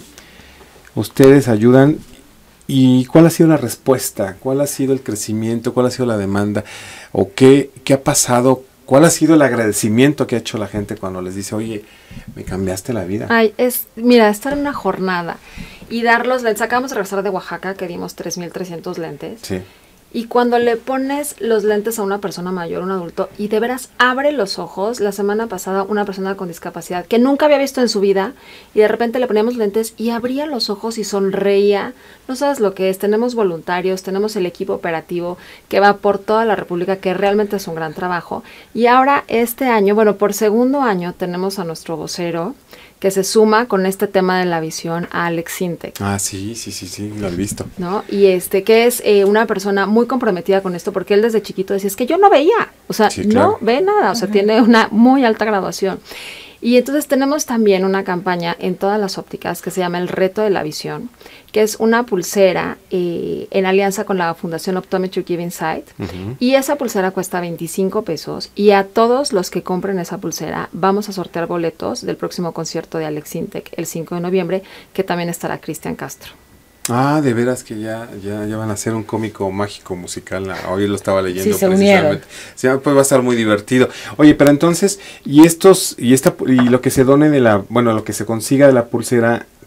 ustedes ayudan. ¿Y cuál ha sido la respuesta? ¿Cuál ha sido el crecimiento? ¿Cuál ha sido la demanda? ¿O qué, qué ha pasado? ¿Cuál ha sido el agradecimiento que ha hecho la gente cuando les dice, oye, me cambiaste la vida? Ay, es, mira, estar en una jornada y dar los lentes. Acabamos de regresar de Oaxaca, que dimos tres mil trescientos lentes. Sí. Y cuando le pones los lentes a una persona mayor, un adulto, y de veras abre los ojos, la semana pasada una persona con discapacidad que nunca había visto en su vida, y de repente le poníamos lentes y abría los ojos y sonreía. No sabes lo que es, tenemos voluntarios, tenemos el equipo operativo que va por toda la República, que realmente es un gran trabajo. Y ahora este año, bueno, por segundo año tenemos a nuestro vocero, que se suma con este tema de la visión a Alex Sintek. Ah, sí, sí, sí, sí, lo he visto. ¿No? Y este, que es eh, una persona muy comprometida con esto, porque él desde chiquito decía, es que yo no veía, o sea, sí, claro. no ve nada, o sea, uh-huh. tiene una muy alta graduación. Y entonces tenemos también una campaña en todas las ópticas que se llama El Reto de la Visión, que es una pulsera eh, en alianza con la Fundación Optometry Giving Sight. Uh-huh. Y esa pulsera cuesta veinticinco pesos. Y a todos los que compren esa pulsera vamos a sortear boletos del próximo concierto de Alex Sintek el cinco de noviembre, que también estará Cristian Castro. Ah, de veras que ya, ya, ya van a hacer un cómico mágico musical. Hoy lo estaba leyendo. Sí, se unieron. Sí, pues va a estar muy divertido. Oye, pero entonces, y estos, y esta, y lo que se done de la, bueno, lo que se consiga de la pulsera,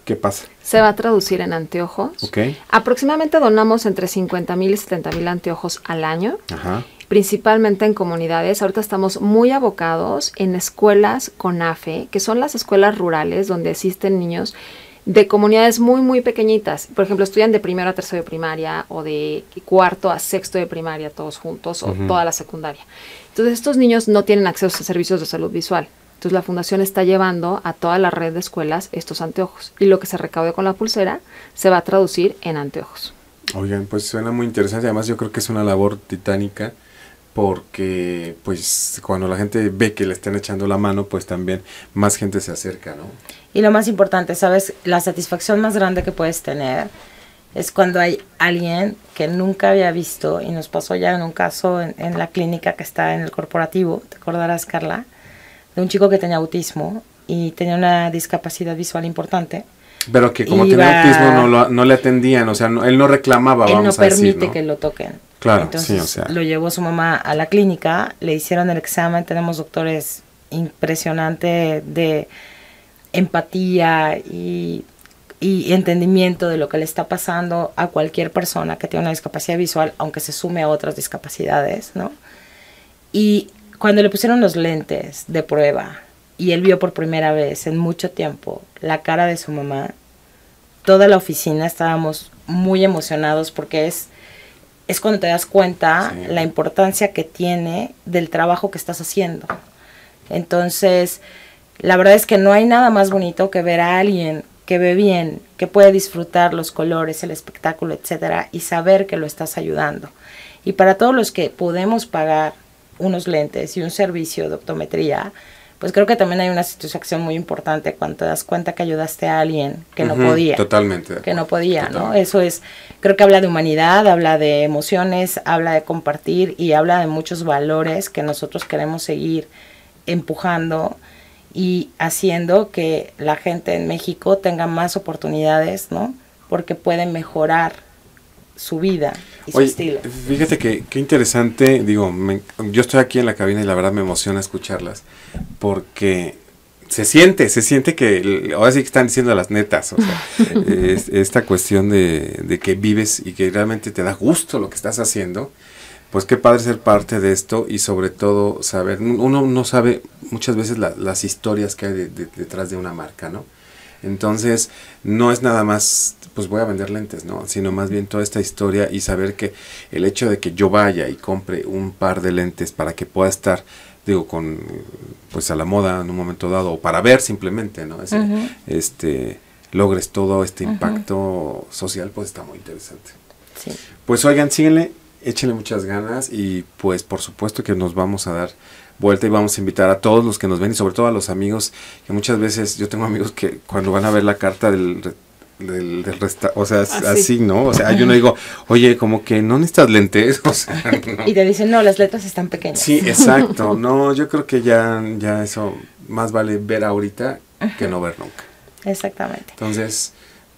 ¿Qué pasa? Se va a traducir en anteojos. Okay. Aproximadamente donamos entre cincuenta mil y setenta mil anteojos al año. Ajá. Principalmente en comunidades. Ahorita estamos muy abocados en escuelas CONAFE, que son las escuelas rurales donde existen niños de comunidades muy, muy pequeñitas. Por ejemplo, estudian de primero a tercero de primaria o de cuarto a sexto de primaria todos juntos o Uh-huh. toda la secundaria. Entonces, estos niños no tienen acceso a servicios de salud visual. Entonces, la fundación está llevando a toda la red de escuelas estos anteojos. Y lo que se recaude con la pulsera se va a traducir en anteojos. Oigan, pues suena muy interesante. Además, yo creo que es una labor titánica porque, pues, cuando la gente ve que le están echando la mano, pues también más gente se acerca, ¿no? Y lo más importante, ¿sabes? La satisfacción más grande que puedes tener es cuando hay alguien que nunca había visto, y nos pasó ya en un caso en, en la clínica que está en el corporativo, ¿te acordarás, Carla? De un chico que tenía autismo y tenía una discapacidad visual importante. Pero que como Iba, tenía autismo no, lo, no le atendían, o sea, no, él no reclamaba, él vamos no a decir, permite ¿no? que lo toquen. Claro, Entonces sí, o sea. lo llevó su mamá a la clínica, le hicieron el examen, tenemos doctores impresionantes de empatía y, y entendimiento de lo que le está pasando a cualquier persona que tiene una discapacidad visual, aunque se sume a otras discapacidades, ¿no? Y cuando le pusieron los lentes de prueba y él vio por primera vez en mucho tiempo la cara de su mamá, toda la oficina estábamos muy emocionados porque es, es cuando te das cuenta Sí. la importancia que tiene del trabajo que estás haciendo. Entonces, la verdad es que no hay nada más bonito que ver a alguien que ve bien, que puede disfrutar los colores, el espectáculo, etcétera, y saber que lo estás ayudando. Y para todos los que podemos pagar unos lentes y un servicio de optometría, pues creo que también hay una satisfacción muy importante cuando te das cuenta que ayudaste a alguien que no Ujú, podía. Totalmente. Que no podía, ¿no? Totalmente. Eso es, creo que habla de humanidad, habla de emociones, habla de compartir y habla de muchos valores que nosotros queremos seguir empujando y haciendo que la gente en México tenga más oportunidades, ¿no? Porque pueden mejorar su vida y su Oye, estilo. fíjate que qué interesante, digo, me- yo estoy aquí en la cabina y la verdad me emociona escucharlas, porque se siente, se siente que, el- ahora sí que están diciendo las netas, o sea, es- esta cuestión de, de que vives y que realmente te da gusto lo que estás haciendo, pues qué padre ser parte de esto y sobre todo saber, uno no sabe muchas veces la- las historias que hay de- de- detrás de una marca, ¿no? Entonces, no es nada más, pues voy a vender lentes, ¿no? Sino más bien toda esta historia y saber que el hecho de que yo vaya y compre un par de lentes para que pueda estar, digo, con, pues a la moda en un momento dado, o para ver simplemente, ¿no? Ese, Ujú. este, logres todo este Ujú. impacto social, pues está muy interesante. Sí. Pues oigan, síguenle, échenle muchas ganas y pues por supuesto que nos vamos a dar vuelta y vamos a invitar a todos los que nos ven y sobre todo a los amigos que muchas veces, yo tengo amigos que cuando van a ver la carta del, re- del, del resta- o sea, es Así. así, ¿no? O sea, yo no digo, oye, como que no necesitas lentes, o sea, no. Y te dicen, no, las letras están pequeñas. Sí, exacto, no, yo creo que ya, ya eso más vale ver ahorita que no ver nunca. Exactamente. Entonces,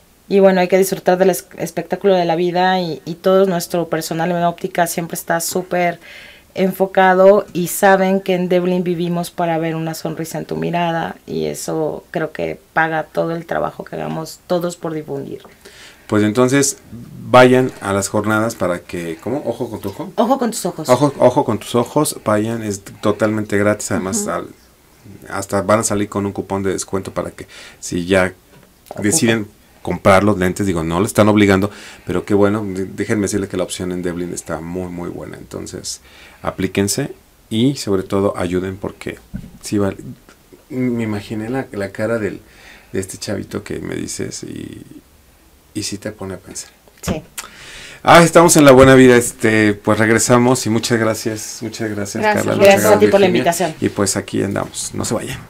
Y bueno, hay que disfrutar del es- espectáculo de la vida y, y todo nuestro personal en óptica siempre está súper enfocado y saben que en Devlin vivimos para ver una sonrisa en tu mirada y eso creo que paga todo el trabajo que hagamos todos por difundir. pues entonces vayan a las jornadas para que, ¿cómo? Ojo con tu ojo. Ojo con tus ojos. Ojo, ojo con tus ojos, vayan, es totalmente gratis, además al- hasta van a salir con un cupón de descuento para que si ya deciden comprar los lentes, digo, no lo están obligando, pero qué bueno, d- déjenme decirle que la opción en Devlin está muy muy buena, entonces aplíquense y sobre todo ayuden porque sí vale. Me imaginé la, la cara del, de este chavito que me dices y, y sí te pone a pensar. Sí. Ah, estamos en la buena vida, este, pues regresamos y muchas gracias, muchas gracias, Gracias. Carla. Gracias muchas a ti por la Virginia. invitación. Y pues aquí andamos, no se vayan.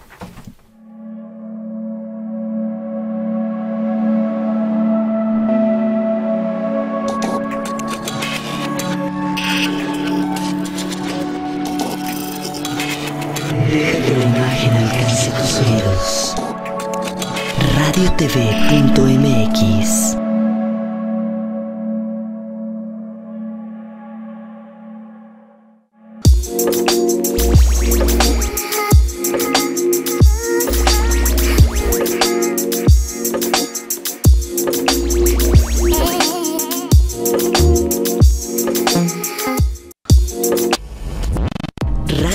Deja que la imagen alcance tus oídos. radio t v punto m x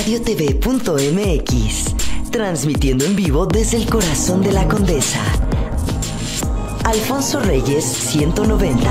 radio t v punto m x, transmitiendo en vivo desde el corazón de la Condesa. Alfonso Reyes ciento noventa.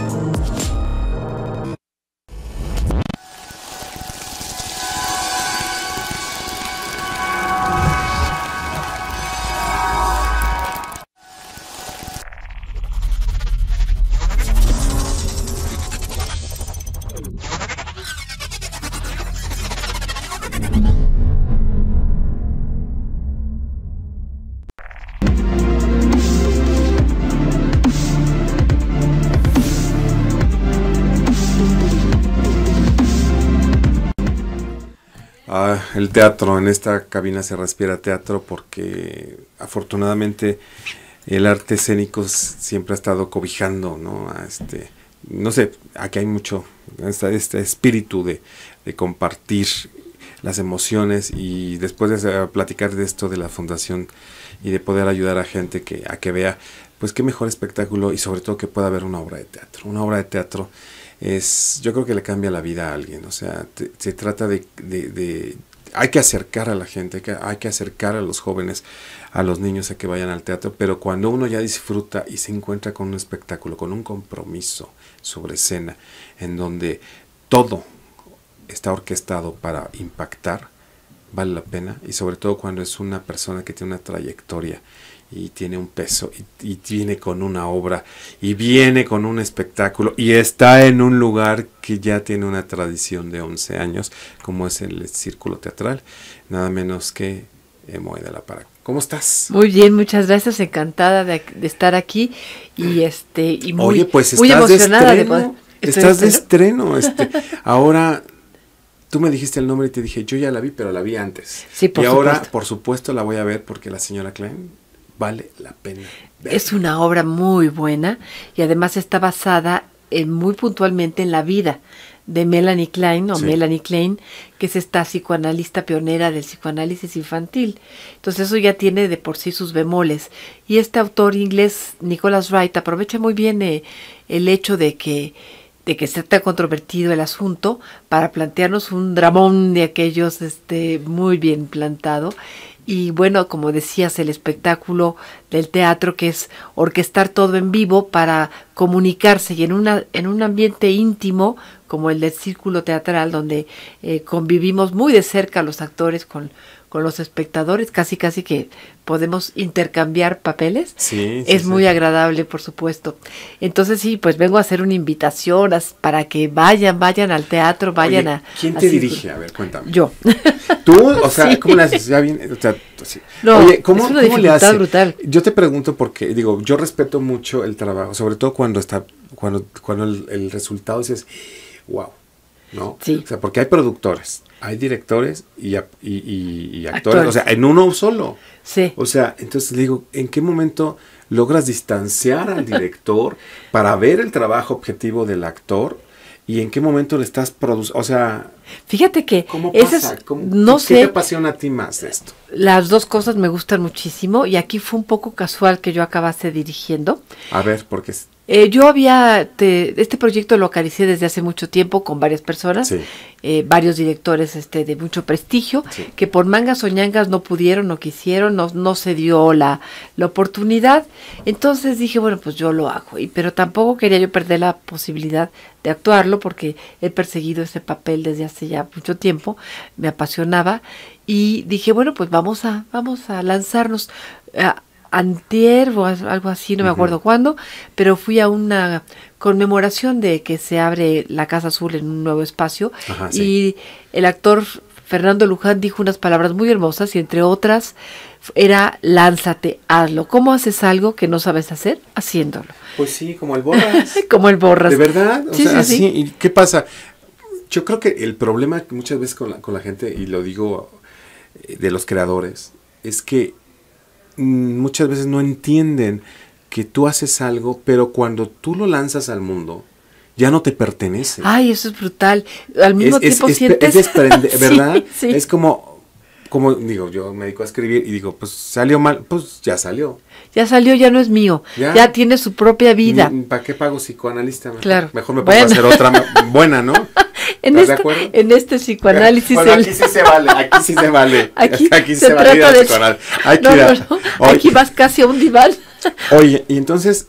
Ah, el teatro, en esta cabina se respira teatro porque afortunadamente el arte escénico siempre ha estado cobijando, ¿no? A este, no sé, aquí hay mucho, este, este espíritu de, de compartir las emociones, y después de platicar de esto de la fundación y de poder ayudar a gente que a que vea, pues qué mejor espectáculo, y sobre todo que pueda haber una obra de teatro. Una obra de teatro es, yo creo que le cambia la vida a alguien, o sea, te, se trata de, de, de, hay que acercar a la gente, hay que, hay que acercar a los jóvenes, a los niños a que vayan al teatro, pero cuando uno ya disfruta y se encuentra con un espectáculo, con un compromiso sobre escena, en donde todo está orquestado para impactar, vale la pena, y sobre todo cuando es una persona que tiene una trayectoria y tiene un peso, y, y viene con una obra, y viene con un espectáculo, y está en un lugar que ya tiene una tradición de once años, como es el Círculo Teatral, nada menos que Emoy de la Parra. ¿Cómo estás? Muy bien, muchas gracias, encantada de, de estar aquí, y este y muy, Oye, pues muy estás emocionada de estreno, de estás de estreno, este, ahora... Tú me dijiste el nombre y te dije, yo ya la vi, pero la vi antes. Sí, por y ahora, supuesto. por supuesto, la voy a ver porque la señora Klein vale la pena verla. Es una obra muy buena, y además está basada en, muy puntualmente en la vida de Melanie Klein, o Sí. Melanie Klein, que es esta psicoanalista pionera del psicoanálisis infantil. Entonces eso ya tiene de por sí sus bemoles. Y este autor inglés, Nicholas Wright, aprovecha muy bien eh, el hecho de que de que sea tan controvertido el asunto para plantearnos un dramón de aquellos este muy bien plantado. Y bueno, como decías, el espectáculo del teatro, que es orquestar todo en vivo para comunicarse, y en una en un ambiente íntimo como el del Círculo Teatral, donde eh, convivimos muy de cerca los actores con con los espectadores, casi casi que podemos intercambiar papeles. Sí, sí, es muy sí. agradable, por supuesto. Entonces sí, pues vengo a hacer una invitación a, para que vayan, vayan al teatro, vayan Oye, a... ¿quién a te Círculo. dirige? A ver, cuéntame. Yo. ¿Tú? O sea, Sí. ¿cómo le haces? Ya bien, o sea, sí. No, Oye, ¿cómo, es una ¿cómo le dificultad hace? brutal. Yo te pregunto porque, digo, yo respeto mucho el trabajo, sobre todo cuando está, cuando, cuando el, el resultado dices, wow, ¿no? Sí. O sea, porque hay productores, hay directores y, y, y, y actores, Actores. o sea, en uno solo. Sí. O sea, entonces le digo, ¿en qué momento logras distanciar al director para ver el trabajo objetivo del actor? ¿Y en qué momento le estás produciendo? O sea, Fíjate que ¿cómo ese pasa? es- ¿Cómo- no qué, sé, ¿Qué te apasiona a ti más de esto? las dos cosas me gustan muchísimo, y aquí fue un poco casual que yo acabase dirigiendo. A ver, porque... es- Eh, yo había, te- este proyecto lo acaricié desde hace mucho tiempo con varias personas, Sí. eh, varios directores este, de mucho prestigio, Sí. que por mangas o ñangas no pudieron, no quisieron, no, no se dio la, la oportunidad. Entonces dije, bueno, pues yo lo hago, y, pero tampoco quería yo perder la posibilidad de actuarlo, porque he perseguido ese papel desde hace ya mucho tiempo, me apasionaba, y dije, bueno, pues vamos a, vamos a lanzarnos. a antier o algo así, no me Ujú. acuerdo cuándo, pero fui a una conmemoración de que se abre la Casa Azul en un nuevo espacio. Ajá, y sí. el actor Fernando Luján dijo unas palabras muy hermosas, y entre otras era: lánzate, hazlo. ¿Cómo haces algo que no sabes hacer? Haciéndolo. Pues sí, como el Borras. Como el Borras. ¿De verdad? O Sí, sea, sí, así, sí. ¿y qué pasa? Yo creo que el problema que muchas veces con la, con la gente, y lo digo eh, de los creadores, es que mm, muchas veces no entienden que tú haces algo, pero cuando tú lo lanzas al mundo, ya no te pertenece. Ay, eso es brutal. Al mismo es, tiempo es, sientes... es desprende- Sí, ¿verdad? sí. Es como, como, digo, yo me dedico a escribir y digo, pues salió mal, pues ya salió. Ya salió, ya no es mío. Ya. Ya, tiene su propia vida. ¿Para qué pago psicoanalista? Mejor, Claro. mejor me pongo Bueno. a hacer otra buena, ¿no? En ¿Estás este, de acuerdo? en este psicoanálisis. Bueno, el- aquí sí se vale, aquí sí se vale. Aquí, Aquí se, se vale ir trata al de... psicoanálisis. Hay que No, ir a- no, no. Oye. Aquí vas casi a un diván. Oye, y entonces,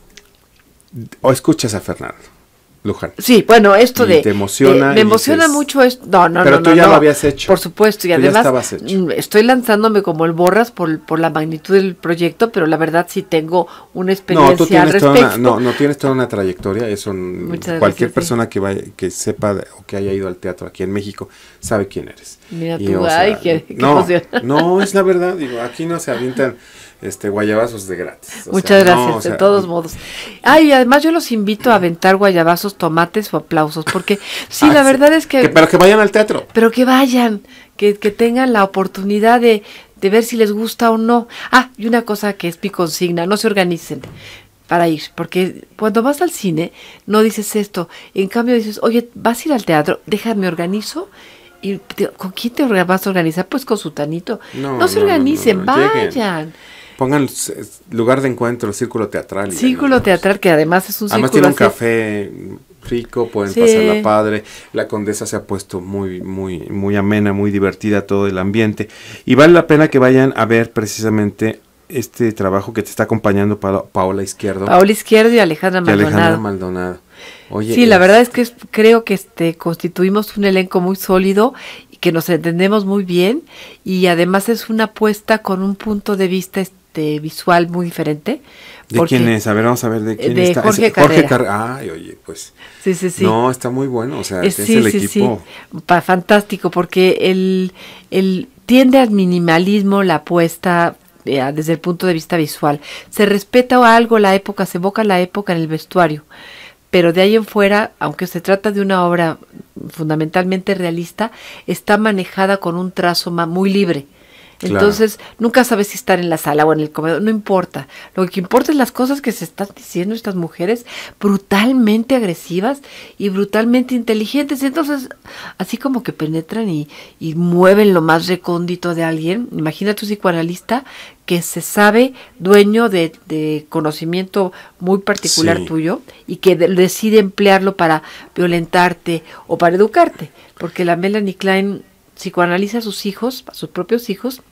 o escuchas a Fernando Luján. Sí, bueno, esto Y de... te emociona de- y me emociona dices- mucho esto. No, no, Pero no, tú no, ya no. lo habías hecho. Por supuesto, y Tú ya además estabas hecho. mm, estoy lanzándome como el borras por, por la magnitud del proyecto, pero la verdad sí tengo una experiencia No, tú al tienes toda respecto. una, no, no tienes toda una trayectoria, eso n- Muchas cualquier gracias, sí. persona que vaya, que sepa de- o que haya ido al teatro aquí en México sabe quién eres. Mira Y, tú, o sea, ay, qué, qué no, emoción. no, es la verdad, digo, aquí no se avientan este guayabazos de gratis. o Muchas sea, gracias, no, o sea, de todos modos. Ay, y además yo los invito a aventar guayabazos, tomates o aplausos, porque sí, ah, la verdad es que, que- Pero que vayan al teatro. pero que vayan, que, que tengan la oportunidad de, de ver si les gusta o no. Ah, y una cosa que es mi consigna, no se organicen para ir, porque cuando vas al cine no dices esto, en cambio dices, oye, vas a ir al teatro, déjame organizo. ¿Y te- con quién te orga- vas a organizar? Pues con Sutanito. No, No, se no, no, organicen, no, no, lleguen. vayan. Pongan eh, lugar de encuentro, círculo teatral. y Círculo ahí, teatral, que además es un Además círculo tiene un así. café rico, pueden Sí. pasarla padre. La Condesa se ha puesto muy, muy, muy amena, muy divertida todo el ambiente. Y vale la pena que vayan a ver precisamente este trabajo que te está acompañando Pa- Paola Izquierdo Paola Izquierdo y Alejandra y Alejandra Maldonado. Maldonado. Oye, Sí, la es- verdad es que es- creo que este constituimos un elenco muy sólido y que nos entendemos muy bien, y además es una apuesta con un punto de vista este visual muy diferente. ¿De porque- quién es? A ver, vamos a ver de quién de está. Jorge Es- Jorge Carrera. Carrera. Ay, oye, pues. Sí, sí, sí. No, está muy bueno. O sea, Eh, es, sí, el sí, equipo. sí. Pa- fantástico, porque el, el tiende al minimalismo la apuesta eh, desde el punto de vista visual. Se respeta algo la época, se evoca la época en el vestuario, pero de ahí en fuera, aunque se trata de una obra fundamentalmente realista, está manejada con un trazo ma- muy libre. Claro. Entonces, nunca sabes si estar en la sala o en el comedor, no importa. Lo que importa es las cosas que se están diciendo estas mujeres, brutalmente agresivas y brutalmente inteligentes. Entonces, así como que penetran y, y mueven lo más recóndito de alguien. Imagínate un psicoanalista que se sabe dueño de, de conocimiento muy particular Sí. tuyo y que de- decide emplearlo para violentarte o para educarte. Porque la Melanie Klein psicoanaliza a sus hijos, a sus propios hijos,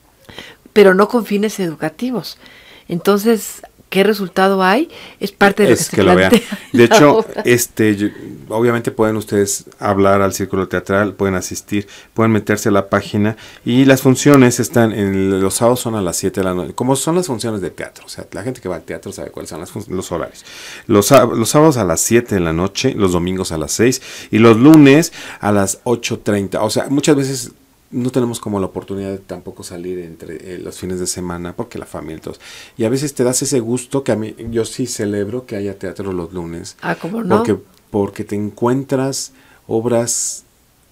pero no con fines educativos. Entonces, ¿qué resultado hay? Es parte de lo Es que, que se lo vean. plantea. De la hecho, obra. este, yo- obviamente pueden ustedes hablar al círculo teatral, pueden asistir, pueden meterse a la página, y las funciones están en los sábados son a las siete de la noche, como son las funciones de teatro. O sea, la gente que va al teatro sabe cuáles son las fun- los horarios. Los, sá- los sábados a las siete de la noche, los domingos a las seis y los lunes a las ocho treinta. O sea, muchas veces no tenemos como la oportunidad de tampoco salir entre eh, los fines de semana porque la familia y todo. Y a veces te das ese gusto que a mí, yo sí celebro que haya teatro los lunes. Ah, ¿cómo no? Porque, porque te encuentras obras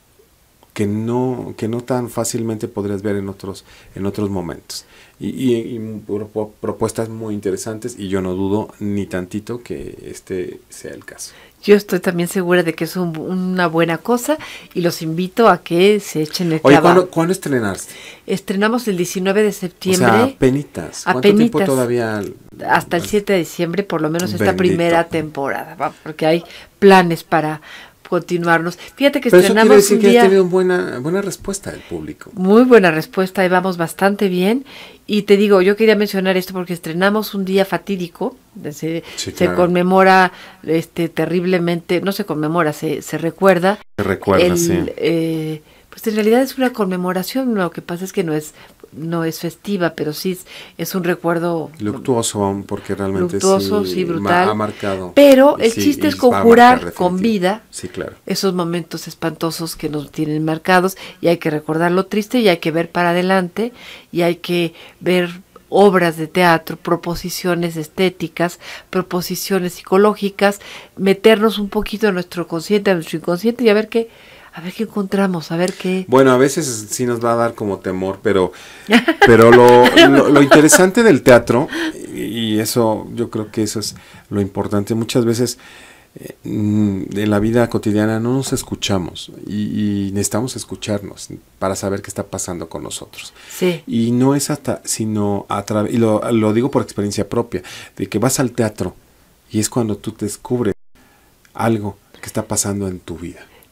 que no, que no tan fácilmente podrías ver en otros, en otros momentos. Y, y, y propo- propuestas muy interesantes, y yo no dudo ni tantito que este sea el caso. Yo estoy también segura de que es un- una buena cosa y los invito a que se echen el Oye, clavo. ¿cuándo, ¿cuándo estrenaste? Estrenamos el diecinueve de O septiembre. sea, apenitas. ¿Cuánto tiempo Apenitas. todavía? Hasta el siete de diciembre, por lo menos esta Bendito. primera temporada, ¿va? Porque hay planes para continuarnos. Fíjate que Pero eso quiere estrenamos decir un que has día, tenido buena, buena respuesta del público. muy buena respuesta, y vamos bastante bien. Y te digo, yo quería mencionar esto porque estrenamos un día fatídico, se, Sí, se claro. conmemora este terriblemente, no se conmemora, se, se recuerda. Te recuerda, el, sí. eh, pues en realidad es una conmemoración, lo que pasa es que no es no es festiva, pero sí es, es un recuerdo Luctuoso, porque realmente luctuoso, sí, sí, ma- brutal. ha marcado. Pero Y el sí, chiste y es va a conjurar marcar con definitivo. vida Sí, claro. esos momentos espantosos que nos tienen marcados, y hay que recordar lo triste y hay que ver para adelante y hay que ver obras de teatro, proposiciones estéticas, proposiciones psicológicas, meternos un poquito en nuestro consciente, en nuestro inconsciente, y a ver qué, a ver qué encontramos, a ver qué. Bueno, a veces sí nos va a dar como temor, pero, pero lo, lo, lo interesante del teatro, y eso yo creo que eso es lo importante, muchas veces eh, en la vida cotidiana no nos escuchamos, y, y necesitamos escucharnos para saber qué está pasando con nosotros. Sí. Y no es hasta, sino a través, y lo, lo digo por experiencia propia, de que vas al teatro y es cuando tú descubres algo que está pasando en tu vida.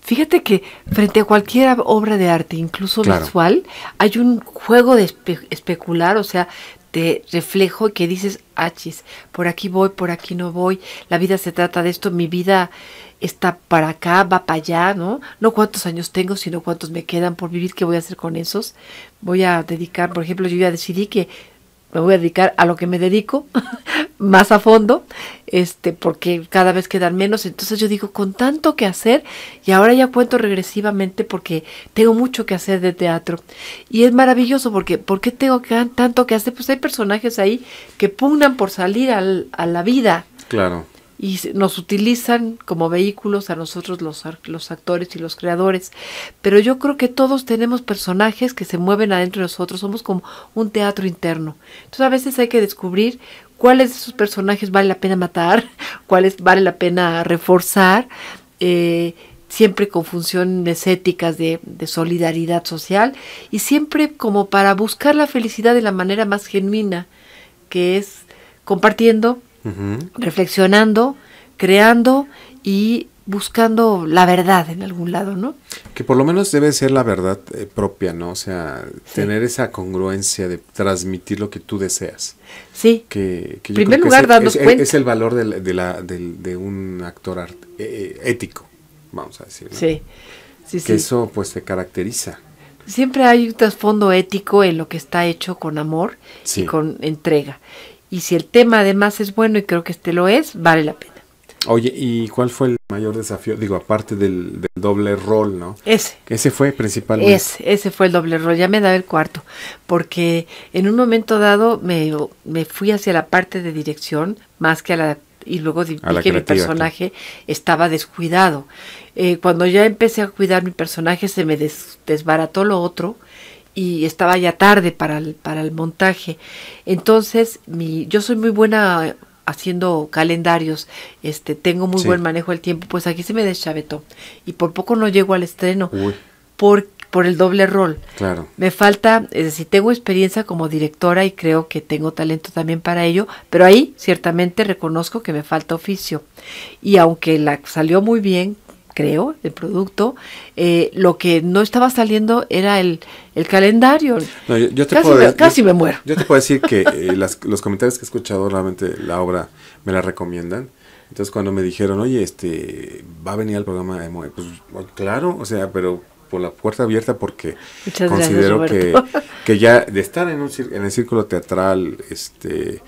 Fíjate que frente a cualquier obra de arte, incluso Claro. visual, hay un juego de espe- especular, o sea, de reflejo que dices, achis, por aquí voy, por aquí no voy, la vida se trata de esto, mi vida está para acá, va para allá, ¿no? No cuántos años tengo, sino cuántos me quedan por vivir, qué voy a hacer con esos. Voy a dedicar, por ejemplo, yo ya decidí que me voy a dedicar a lo que me dedico más a fondo, este, porque cada vez quedan menos. Entonces yo digo, con tanto que hacer, y ahora ya cuento regresivamente porque tengo mucho que hacer de teatro. Y es maravilloso porque, ¿por qué tengo que, tanto que hacer? Pues hay personajes ahí que pugnan por salir al, a la vida. Claro. Y se- nos utilizan como vehículos a nosotros los, ar- los actores y los creadores. Pero yo creo que todos tenemos personajes que se mueven adentro de nosotros, somos como un teatro interno. Entonces a veces hay que descubrir cuáles de esos personajes vale la pena matar, cuáles vale la pena reforzar, eh, siempre con funciones éticas de, de solidaridad social y siempre como para buscar la felicidad de la manera más genuina, que es compartiendo, Ujú. reflexionando, creando y buscando la verdad en algún lado, ¿no? Que por lo menos debe ser la verdad eh, propia, ¿no? O sea, tener esa congruencia de transmitir lo que tú deseas. Sí, Que, que En yo primer creo que lugar, es, darnos es- cuenta. es el valor del- de, la, del- de un actor art- eh, eh, ético, vamos a decir, ¿no? sí, sí, Que sí. eso pues te caracteriza. Siempre hay un trasfondo ético en lo que está hecho con amor Sí. y con entrega. Y si el tema además es bueno, y creo que este lo es, vale la pena. Oye, ¿y cuál fue el mayor desafío? Digo, aparte del, del doble rol, ¿no? Ese. Ese fue principalmente. Ese, ese fue el doble rol, ya me daba el cuarto, porque en un momento dado me, me fui hacia la parte de dirección más que a la, y luego di- A la vi que mi creativa, personaje estaba descuidado. Eh, cuando ya empecé a cuidar mi personaje se me des- desbarató lo otro y estaba ya tarde para el, para el montaje. Entonces, mi, yo soy muy buena haciendo calendarios, este, tengo muy Sí. buen manejo del tiempo, pues aquí se me deschavetó y por poco no llego al estreno Uy, por, por el doble rol. claro. Me falta, es decir, tengo experiencia como directora y creo que tengo talento también para ello, pero ahí ciertamente reconozco que me falta oficio. Y aunque la salió muy bien, creo, el producto, eh, lo que no estaba saliendo era el, el calendario. No, yo, yo te Casi puedo me- de- casi yo- me muero. Yo te puedo decir que eh, las- los comentarios que he escuchado, realmente la obra me la recomiendan. Entonces cuando me dijeron, oye, este, va a venir al programa de Moe, pues bueno, claro, o sea, pero por la puerta abierta porque Muchas considero gracias, que, Roberto. que ya de estar en, un, cir- en el círculo teatral, este,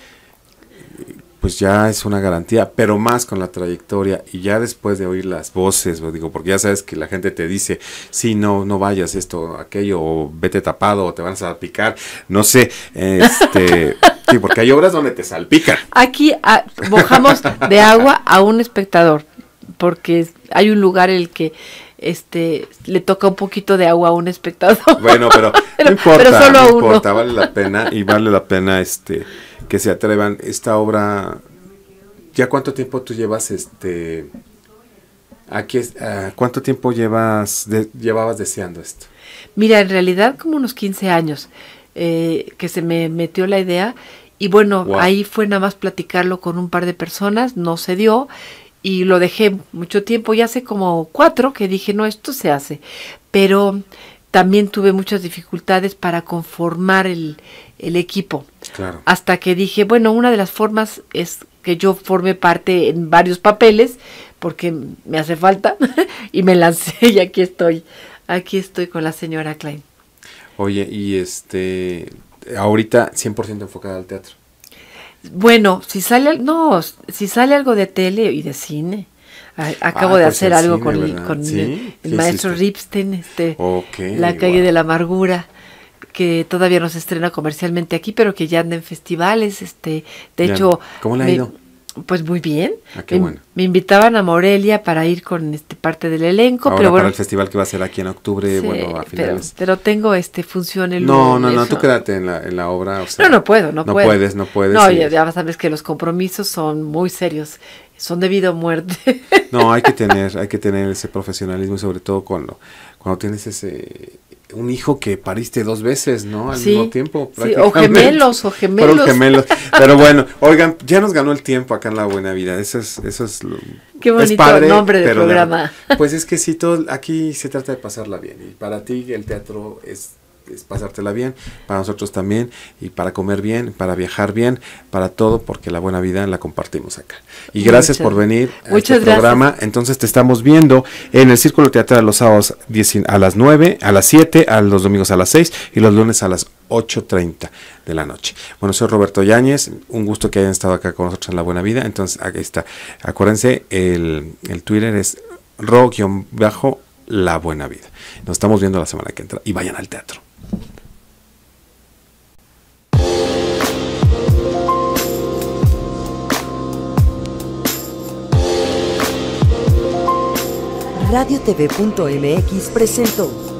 pues ya es una garantía, pero más con la trayectoria y ya después de oír las voces, pues, digo, porque ya sabes que la gente te dice, sí, no, no vayas esto, aquello, o vete tapado, o te van a salpicar, no sé, este, sí, porque hay obras donde te salpican. Aquí ah, mojamos de agua a un espectador, porque hay un lugar en el que este le toca un poquito de agua a un espectador. Bueno, pero, Pero- no importa, pero solo a no uno. importa, vale la pena y vale la pena este que se atrevan. Esta obra, ¿ya cuánto tiempo tú llevas este aquí es, ah, cuánto tiempo llevas de- llevabas deseando esto? Mira, en realidad como unos quince años eh, que se me metió la idea y bueno, Wow. ahí fue nada más platicarlo con un par de personas, no se dio y lo dejé mucho tiempo, y hace como cuatro que dije, no, esto se hace, pero también tuve muchas dificultades para conformar el, el equipo. Claro. Hasta que dije, bueno, una de las formas es que yo forme parte en varios papeles, porque me hace falta, y me lancé y aquí estoy, aquí estoy con la señora Klein. Oye, y este ahorita cien por ciento enfocada al teatro. Bueno, si sale, al- no, si sale algo de tele y de cine. A- Acabo Ah, de pues hacer el algo cine, con, el, ¿verdad? con ¿Sí? el, ¿Qué el maestro hiciste? Ripstein, este, Ok, La calle wow. de la amargura, que todavía no se estrena comercialmente aquí, pero que ya anda en festivales, este, de Ya. hecho, ¿Cómo le ha me- ido? Pues muy bien. Ah, qué me, bueno. me invitaban a Morelia para ir con este parte del elenco, Ahora pero bueno, para el festival que va a ser aquí en octubre, sí, bueno, a pero, finales. pero tengo este función el No, lunes, no, no, eso. tú quédate en la, en la obra. O sea, No, no puedo, no, no puedo. puedes, no puedes, No, sí. ya, ya sabes que los compromisos son muy serios, son de vida o muerte. No, hay que tener, hay que tener ese profesionalismo y sobre todo cuando, cuando tienes ese un hijo que pariste dos veces, ¿no? Al Sí, mismo tiempo. sí, o prácticamente. gemelos, o gemelos. Fueron gemelos. Pero bueno, oigan, ya nos ganó el tiempo acá en La Buena Vida. Eso es, eso es lo, Qué bonito es padre, nombre de pero programa. La, pues es que sí, todo, aquí se trata de pasarla bien. Y para ti el teatro es, es pasártela bien, para nosotros también, y para comer bien, para viajar bien, para todo, porque la buena vida la compartimos acá. Y gracias Muchas, por venir a muchas este programa. gracias. Entonces te estamos viendo en el Círculo Teatral los sábados a las nueve, a las siete, a los domingos a las seis y los lunes a las ocho treinta de la noche. Bueno, soy Roberto Yáñez, un gusto que hayan estado acá con nosotros en La Buena Vida. Entonces, aquí está. Acuérdense, el, el Twitter es ro-la buena vida. Nos estamos viendo la semana que entra y vayan al teatro. Radio T V punto M X presentó